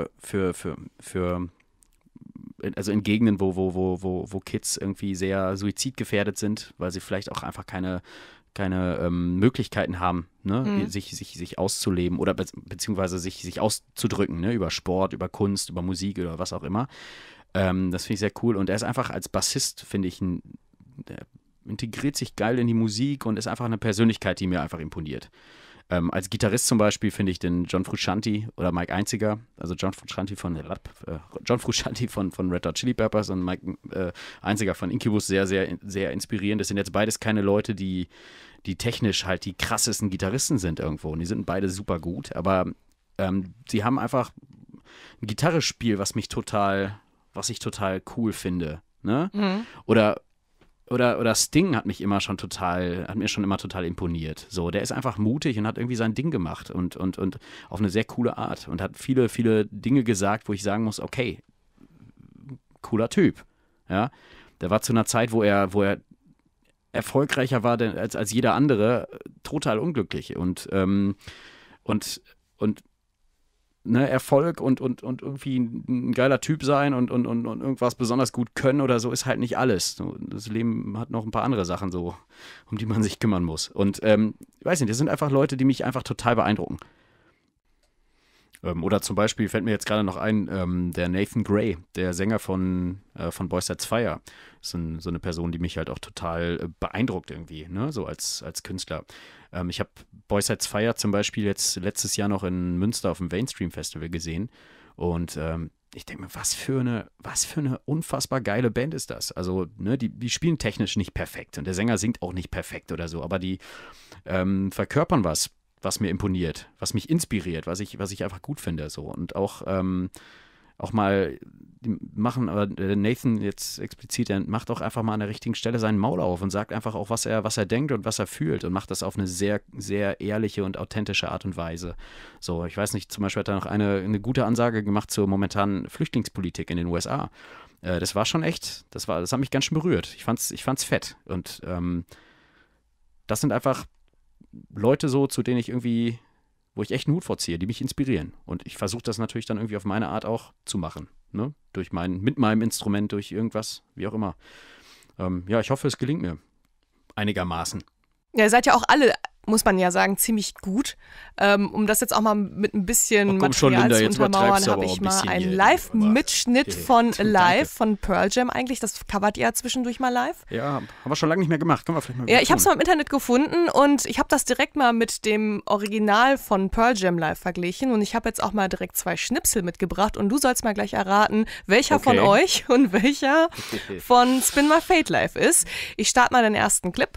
Speaker 2: also in Gegenden, wo Kids irgendwie sehr suizidgefährdet sind, weil sie vielleicht auch einfach keine Möglichkeiten haben, ne, sich auszuleben oder beziehungsweise sich auszudrücken, ne, über Sport, über Kunst, über Musik oder was auch immer. Das finde ich sehr cool. Und er ist einfach als Bassist, finde ich, der integriert sich geil in die Musik und ist einfach eine Persönlichkeit, die mir einfach imponiert. Als Gitarrist zum Beispiel finde ich den John Frusciante oder Mike Einziger, also John Frusciante von Red Hot Chili Peppers und Mike Einziger von Incubus sehr, sehr, sehr inspirierend. Das sind jetzt beides keine Leute, die technisch halt die krassesten Gitarristen sind irgendwo. Und die sind beide super gut, aber sie haben einfach ein Gitarrespiel, was ich total cool finde. Ne? Oder Sting hat mir schon immer total imponiert. So, der ist einfach mutig und hat irgendwie sein Ding gemacht und auf eine sehr coole Art und hat viele, viele Dinge gesagt, wo ich sagen muss, okay, cooler Typ. Ja. Der war zu einer Zeit, wo er erfolgreicher war als jeder andere, total unglücklich. Und ne, Erfolg und irgendwie ein geiler Typ sein und irgendwas besonders gut können oder so ist halt nicht alles. So, das Leben hat noch ein paar andere Sachen so, um die man sich kümmern muss. Und ich weiß nicht, das sind einfach Leute, die mich einfach total beeindrucken. Oder zum Beispiel fällt mir jetzt gerade noch ein, der Nathan Gray, der Sänger von Boys Sets Fire. Das ist so eine Person, die mich halt auch total beeindruckt irgendwie, ne? So als Künstler. Ich habe Boys Sets Fire zum Beispiel jetzt letztes Jahr noch in Münster auf dem Mainstream Festival gesehen und ich denke mir, was für eine unfassbar geile Band ist das. Also, ne, die spielen technisch nicht perfekt und der Sänger singt auch nicht perfekt oder so, aber die verkörpern was mir imponiert, was mich inspiriert, was ich einfach gut finde. So. Und auch mal aber Nathan jetzt explizit, der macht auch einfach mal an der richtigen Stelle seinen Maul auf und sagt einfach auch, was er denkt und was er fühlt und macht das auf eine sehr, sehr ehrliche und authentische Art und Weise. So, ich weiß nicht, zum Beispiel hat er noch eine gute Ansage gemacht zur momentanen Flüchtlingspolitik in den USA. Das war schon echt, das hat mich ganz schön berührt. Ich fand's fett. Und das sind einfach Leute so, zu denen ich irgendwie, wo ich echt einen Hut vorziehe, die mich inspirieren. Und ich versuche das natürlich dann irgendwie auf meine Art auch zu machen. Ne? Mit meinem Instrument, durch irgendwas, wie auch immer. Ja, ich hoffe, es gelingt mir. Einigermaßen.
Speaker 1: Ja, ihr seid ja auch alle, muss man ja sagen, ziemlich gut. Um das jetzt auch mal mit ein bisschen Material zu untermauern, habe ich mal einen Live-Mitschnitt von Live von Pearl Jam eigentlich. Das covert ihr ja zwischendurch mal live.
Speaker 2: Ja, haben wir schon lange nicht mehr gemacht. Können wir vielleicht mal
Speaker 1: Ja, ich habe es mal im Internet gefunden und ich habe das direkt mal mit dem Original von Pearl Jam live verglichen und ich habe jetzt auch mal direkt 2 Schnipsel mitgebracht und du sollst mal gleich erraten, welcher von euch und welcher von Spin My Fate live ist. Ich starte mal den ersten Clip.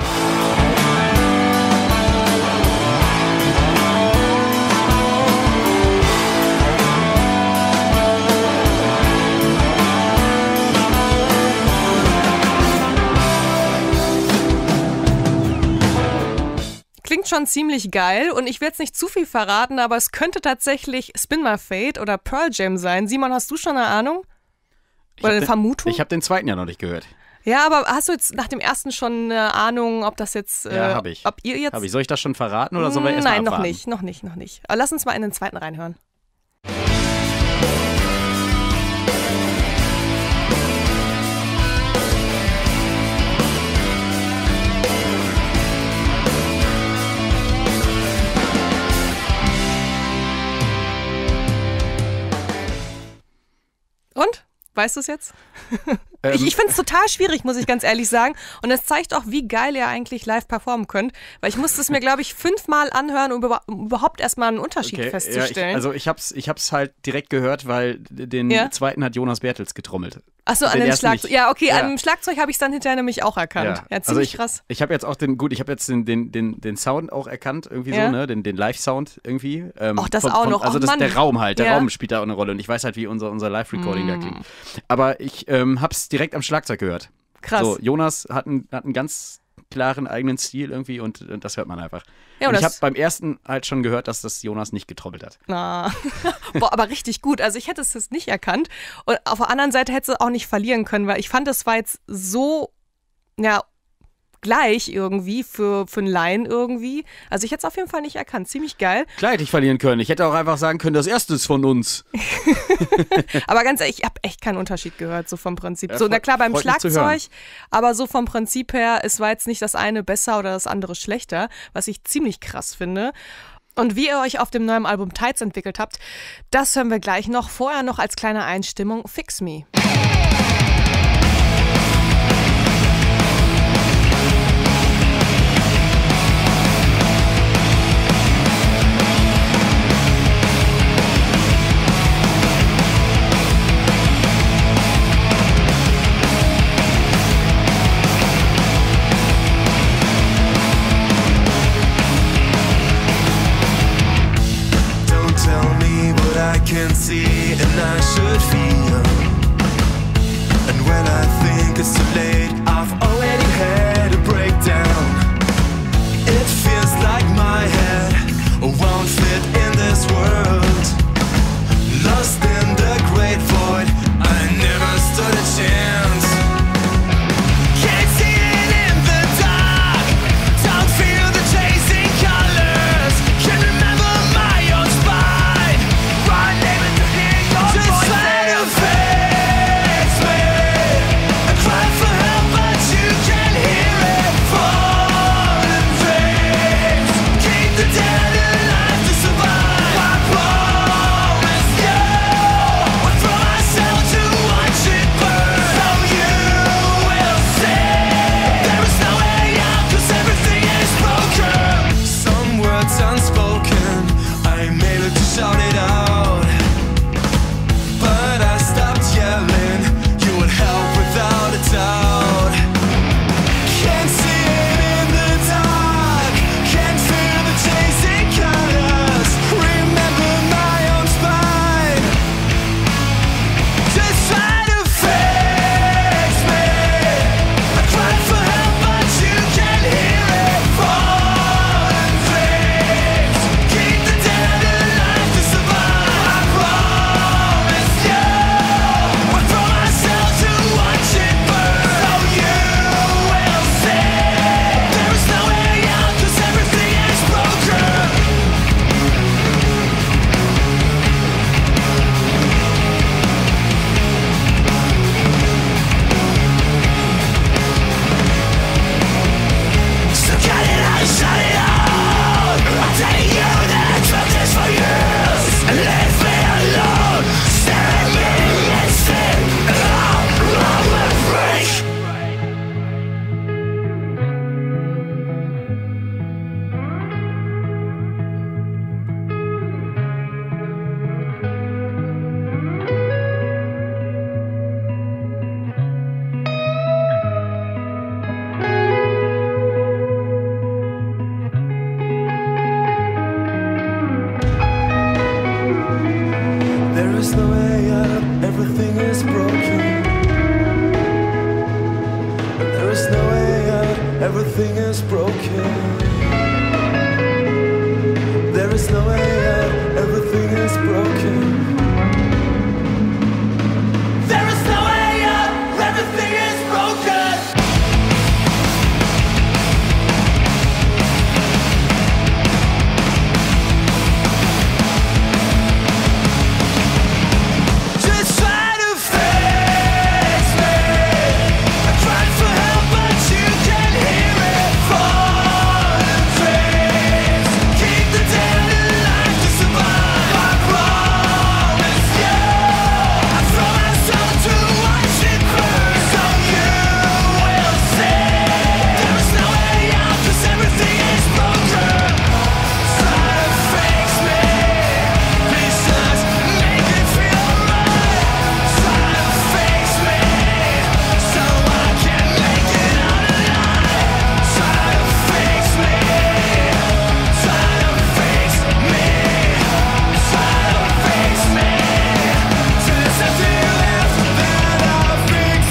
Speaker 1: Klingt schon ziemlich geil und ich will jetzt nicht zu viel verraten, aber es könnte tatsächlich Spin My Fate oder Pearl Jam sein. Simon, hast du schon eine Ahnung? Oder eine Vermutung?
Speaker 2: Ich habe den zweiten ja noch nicht gehört.
Speaker 1: Ja, aber hast du jetzt nach dem ersten schon eine Ahnung, ob das jetzt...
Speaker 2: Ja, habe ich.
Speaker 1: Ob ihr jetzt...
Speaker 2: Hab ich. Soll ich das schon verraten oder sollen wir erst mal abwarten?
Speaker 1: Nein, noch nicht. Aber lass uns mal in den zweiten reinhören. Und? Weißt du es jetzt? Ich finde es total schwierig, muss ich ganz ehrlich sagen. Und es zeigt auch, wie geil ihr eigentlich live performen könnt. Weil ich musste es mir, glaube ich, 5-mal anhören, um überhaupt erstmal einen Unterschied festzustellen.
Speaker 2: Ja, ich hab's halt direkt gehört, weil den zweiten hat Jonas Bertels getrommelt.
Speaker 1: Achso, an dem Schlagzeug. Ja, okay, an dem Schlagzeug habe ich es dann hinterher nämlich auch erkannt. Ja, ziemlich krass.
Speaker 2: Ich habe jetzt auch den Sound auch erkannt, irgendwie so, ne? Den Live-Sound irgendwie.
Speaker 1: Das auch noch.
Speaker 2: Also der Raum halt, der Raum spielt da auch eine Rolle. Und ich weiß halt, wie unser Live-Recording da klingt. Aber ich hab's direkt am Schlagzeug gehört.
Speaker 1: Krass.
Speaker 2: So, Jonas hat einen ganz klaren eigenen Stil irgendwie und das hört man einfach.
Speaker 1: Ja,
Speaker 2: und ich habe beim ersten halt schon gehört, dass das Jonas nicht getrommelt hat.
Speaker 1: Na. Boah, aber richtig gut. Also ich hätte es jetzt nicht erkannt. Und auf der anderen Seite hätte es auch nicht verlieren können, weil ich fand, das war jetzt so, gleich irgendwie für einen Laien irgendwie. Also ich hätte es auf jeden Fall nicht erkannt. Ziemlich geil.
Speaker 2: Klar hätte ich verlieren können. Ich hätte auch einfach sagen können, das erste ist von uns.
Speaker 1: Aber ganz ehrlich, ich habe echt keinen Unterschied gehört, so vom Prinzip. So, na klar, beim Schlagzeug, aber so vom Prinzip her, es war jetzt nicht das eine besser oder das andere schlechter, was ich ziemlich krass finde. Und wie ihr euch auf dem neuen Album Tides entwickelt habt, das hören wir gleich noch. Vorher noch als kleine Einstimmung Fix Me.
Speaker 3: Can see and I should feel, and when I think it's too late, I've already had a breakdown. It feels like my head won't fit in this world. Lost in the great void, I never stood a chance. everything is broken. There is no way out, everything is broken. There is no way out, everything is broken. There is no way out, everything is broken. Just try to fix me. I tried for help, but you can hear it fall in dreams. Keep the dead alive to survive. I promise you. I throw my soul to watch it burn, so you will see. There is no way out, 'cause everything is broken. Try to fix me. Please just make it feel right. Try to fix me, so I can make it out alive. Try to fix me. Try to fix me. Try to fix me. Till there's nothing left that I'll fix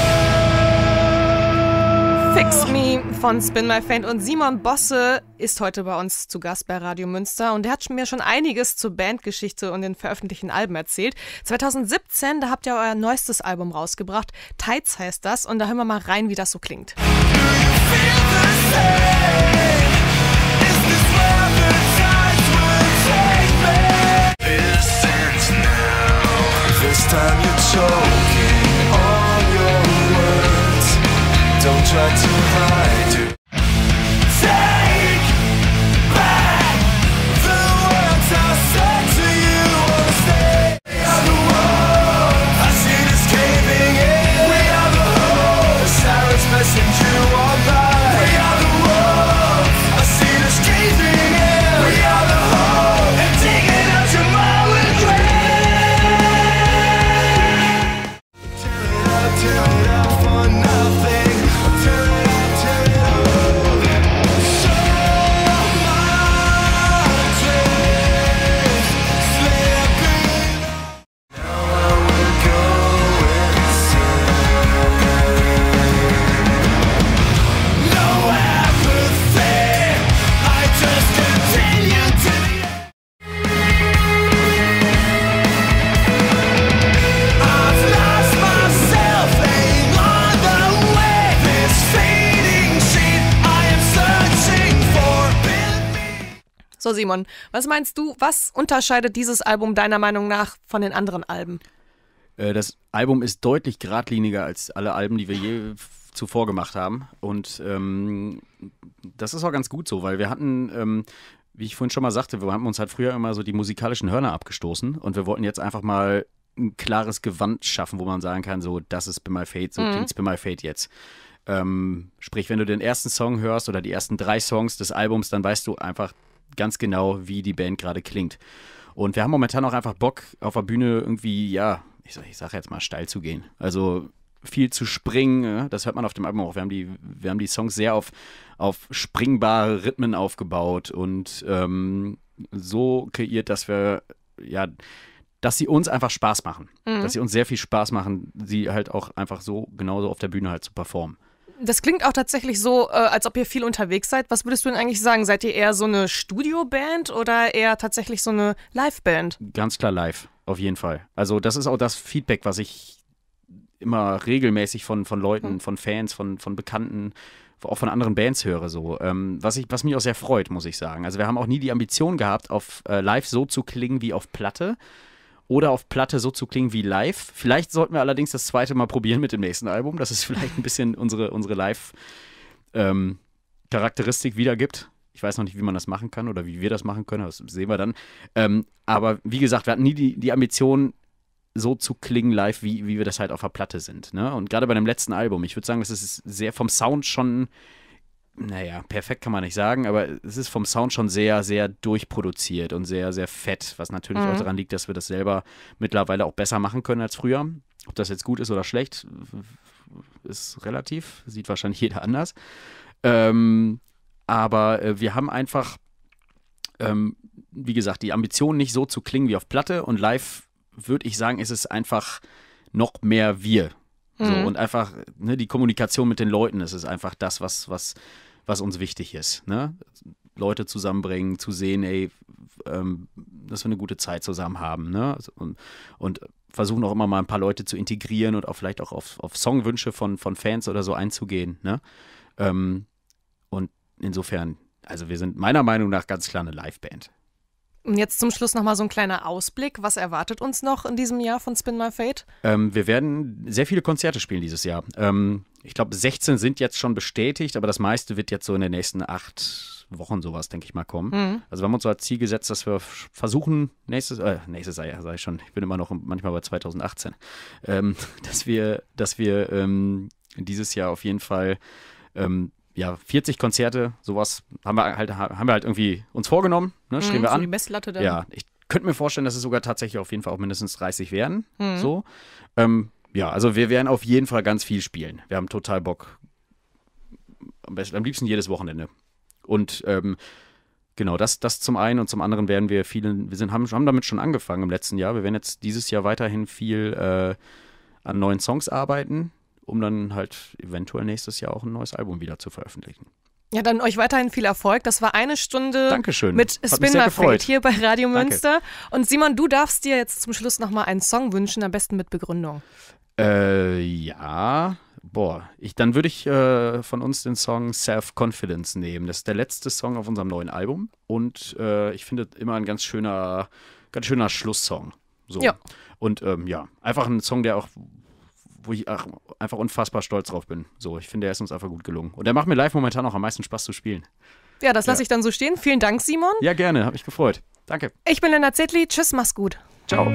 Speaker 3: you.
Speaker 1: Fix Me von Spin My Fate, und Simon Bosse ist heute bei uns zu Gast bei Radio Münster, und er hat mir schon einiges zur Bandgeschichte und den veröffentlichten Alben erzählt. 2017, da habt ihr euer neuestes Album rausgebracht, Tides heißt das, und da hören wir mal rein, wie das so klingt.
Speaker 3: Feel the same. Is this where the tides will take me? Listen now. This time you're choking on your words. Don't try to hide it. Take back the words I said to you on the stage. We are the world. I see this caving in. We are the host. Sirens messing you on by. We are the world. I see this caving in. We are the host. And digging out your mountain grave. Tear it up for nothing. Tear it up, tear it up. So my dreams slipping. Now I will go insane. No apathy. I just continue to the end. I've lost myself laying on the way. This fading sheet I am searching for in me.
Speaker 1: So Simon, was meinst du, was unterscheidet dieses Album deiner Meinung nach von den anderen Alben?
Speaker 2: Das Album ist deutlich geradliniger als alle Alben, die wir je zuvor gemacht haben. Und das ist auch ganz gut so, weil wir hatten, wie ich vorhin schon mal sagte, wir haben uns halt früher immer so die musikalischen Hörner abgestoßen, und wir wollten jetzt einfach mal ein klares Gewand schaffen, wo man sagen kann, so, das ist Spin My Fate, so klingt Spin My Fate jetzt. Sprich, wenn du den ersten Song hörst oder die ersten 3 Songs des Albums, dann weißt du einfach ganz genau, wie die Band gerade klingt. Und wir haben momentan auch einfach Bock, auf der Bühne irgendwie, ja, ich sag jetzt mal, steil zu gehen. Also viel zu springen, ja, das hört man auf dem Album auch. Wir haben die Songs sehr auf springbare Rhythmen aufgebaut und so kreiert, dass sie uns einfach Spaß machen. Dass sie uns sehr viel Spaß machen, sie halt auch einfach so genauso auf der Bühne halt zu performen.
Speaker 1: Das klingt auch tatsächlich so, als ob ihr viel unterwegs seid. Was würdest du denn eigentlich sagen? Seid ihr eher so eine Studioband oder eher tatsächlich so eine Liveband?
Speaker 2: Ganz klar live, auf jeden Fall. Also das ist auch das Feedback, was ich immer regelmäßig von Leuten, von Fans, von Bekannten, auch von anderen Bands höre. So. Was mich auch sehr freut, muss ich sagen. Also wir haben auch nie die Ambition gehabt, auf live so zu klingen wie auf Platte. Oder auf Platte so zu klingen wie live. Vielleicht sollten wir allerdings das zweite Mal probieren mit dem nächsten Album, dass es vielleicht ein bisschen unsere Live-Charakteristik wiedergibt. Ich weiß noch nicht, wie man das machen kann oder wie wir das machen können, das sehen wir dann. Aber wie gesagt, wir hatten nie die Ambition, so zu klingen live, wie wir das halt auf der Platte sind. Ne? Und gerade bei dem letzten Album, ich würde sagen, das ist sehr vom Sound schon, naja, perfekt kann man nicht sagen, aber es ist vom Sound schon sehr, sehr durchproduziert und sehr, sehr fett, was natürlich auch daran liegt, dass wir das selber mittlerweile auch besser machen können als früher. Ob das jetzt gut ist oder schlecht, ist relativ, sieht wahrscheinlich jeder anders. Aber wir haben einfach, wie gesagt, die Ambition, nicht so zu klingen wie auf Platte, und live würde ich sagen, ist es einfach noch mehr wir. So, und einfach die Kommunikation mit den Leuten, das ist einfach das, was uns wichtig ist. Ne? Leute zusammenbringen, zu sehen, ey, dass wir eine gute Zeit zusammen haben. Ne? Und versuchen auch immer mal ein paar Leute zu integrieren und auch vielleicht auch auf Songwünsche von Fans oder so einzugehen. Ne? Und insofern, also wir sind meiner Meinung nach ganz klar eine Liveband.
Speaker 1: Und jetzt zum Schluss nochmal so ein kleiner Ausblick. Was erwartet uns noch in diesem Jahr von Spin My Fate?
Speaker 2: Wir werden sehr viele Konzerte spielen dieses Jahr. Ich glaube, 16 sind jetzt schon bestätigt, aber das meiste wird jetzt so in den nächsten 8 Wochen sowas, denke ich mal, kommen. Also wir haben uns so als Ziel gesetzt, dass wir versuchen, nächstes Jahr, sage ich schon, ich bin immer noch manchmal bei 2018, dass wir dieses Jahr auf jeden Fall 40 Konzerte, sowas haben wir halt irgendwie uns vorgenommen, ne, streben wir an.
Speaker 1: So die Messlatte dann.
Speaker 2: Ja, ich könnte mir vorstellen, dass es sogar tatsächlich auf jeden Fall auch mindestens 30 werden. So. Also wir werden auf jeden Fall ganz viel spielen. Wir haben total Bock. Am liebsten jedes Wochenende. Und genau, das zum einen und zum anderen werden wir haben damit schon angefangen im letzten Jahr. Wir werden jetzt dieses Jahr weiterhin viel an neuen Songs arbeiten, um dann halt eventuell nächstes Jahr auch ein neues Album wieder zu veröffentlichen.
Speaker 1: Ja, dann euch weiterhin viel Erfolg. Das war eine Stunde
Speaker 2: Dankeschön.
Speaker 1: mit Spin My Fate hier bei Radio Münster.
Speaker 2: Danke.
Speaker 1: Und Simon, du darfst dir jetzt zum Schluss nochmal einen Song wünschen, am besten mit Begründung.
Speaker 2: Dann würde ich von uns den Song Self-Confidence nehmen. Das ist der letzte Song auf unserem neuen Album und ich finde immer ein ganz schöner Schlusssong. So.
Speaker 1: Ja.
Speaker 2: Und einfach ein Song, der auch wo ich einfach unfassbar stolz drauf bin. So, ich finde, der ist uns einfach gut gelungen. Und der macht mir live momentan auch am meisten Spaß zu spielen.
Speaker 1: Ja, das lasse ich dann so stehen. Vielen Dank, Simon.
Speaker 2: Ja, gerne. Hat mich gefreut. Danke.
Speaker 1: Ich bin Lena Zetli. Tschüss, mach's gut.
Speaker 2: Ciao.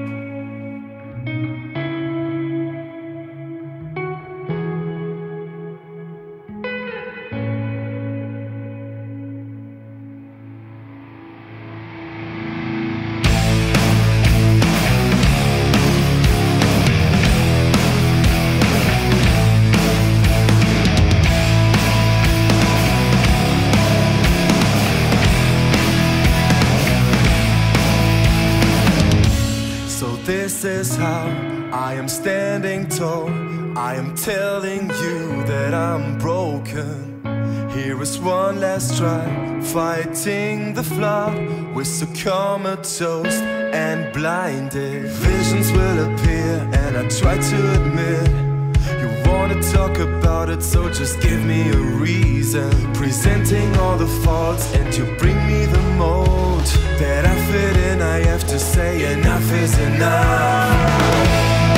Speaker 3: This is how I am standing tall. I am telling you that I'm broken. Here is one last try, fighting the flood. We're so comatose and blinded. Visions will appear and I try to admit you wanna talk about it, so just give me a reason. Presenting all the faults and you bring me the mold that I fit in. I have to say enough is enough.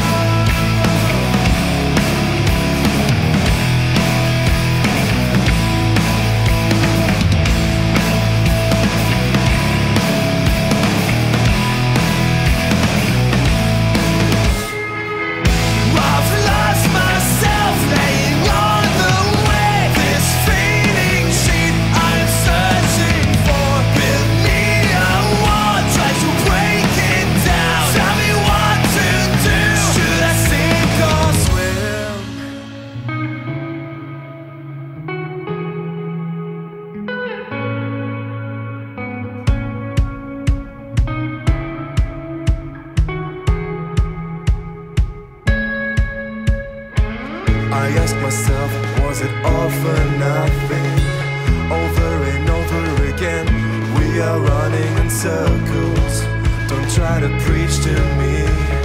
Speaker 3: I ask myself, was it all for nothing? Over and over again, we are running in circles. Don't try to preach to me.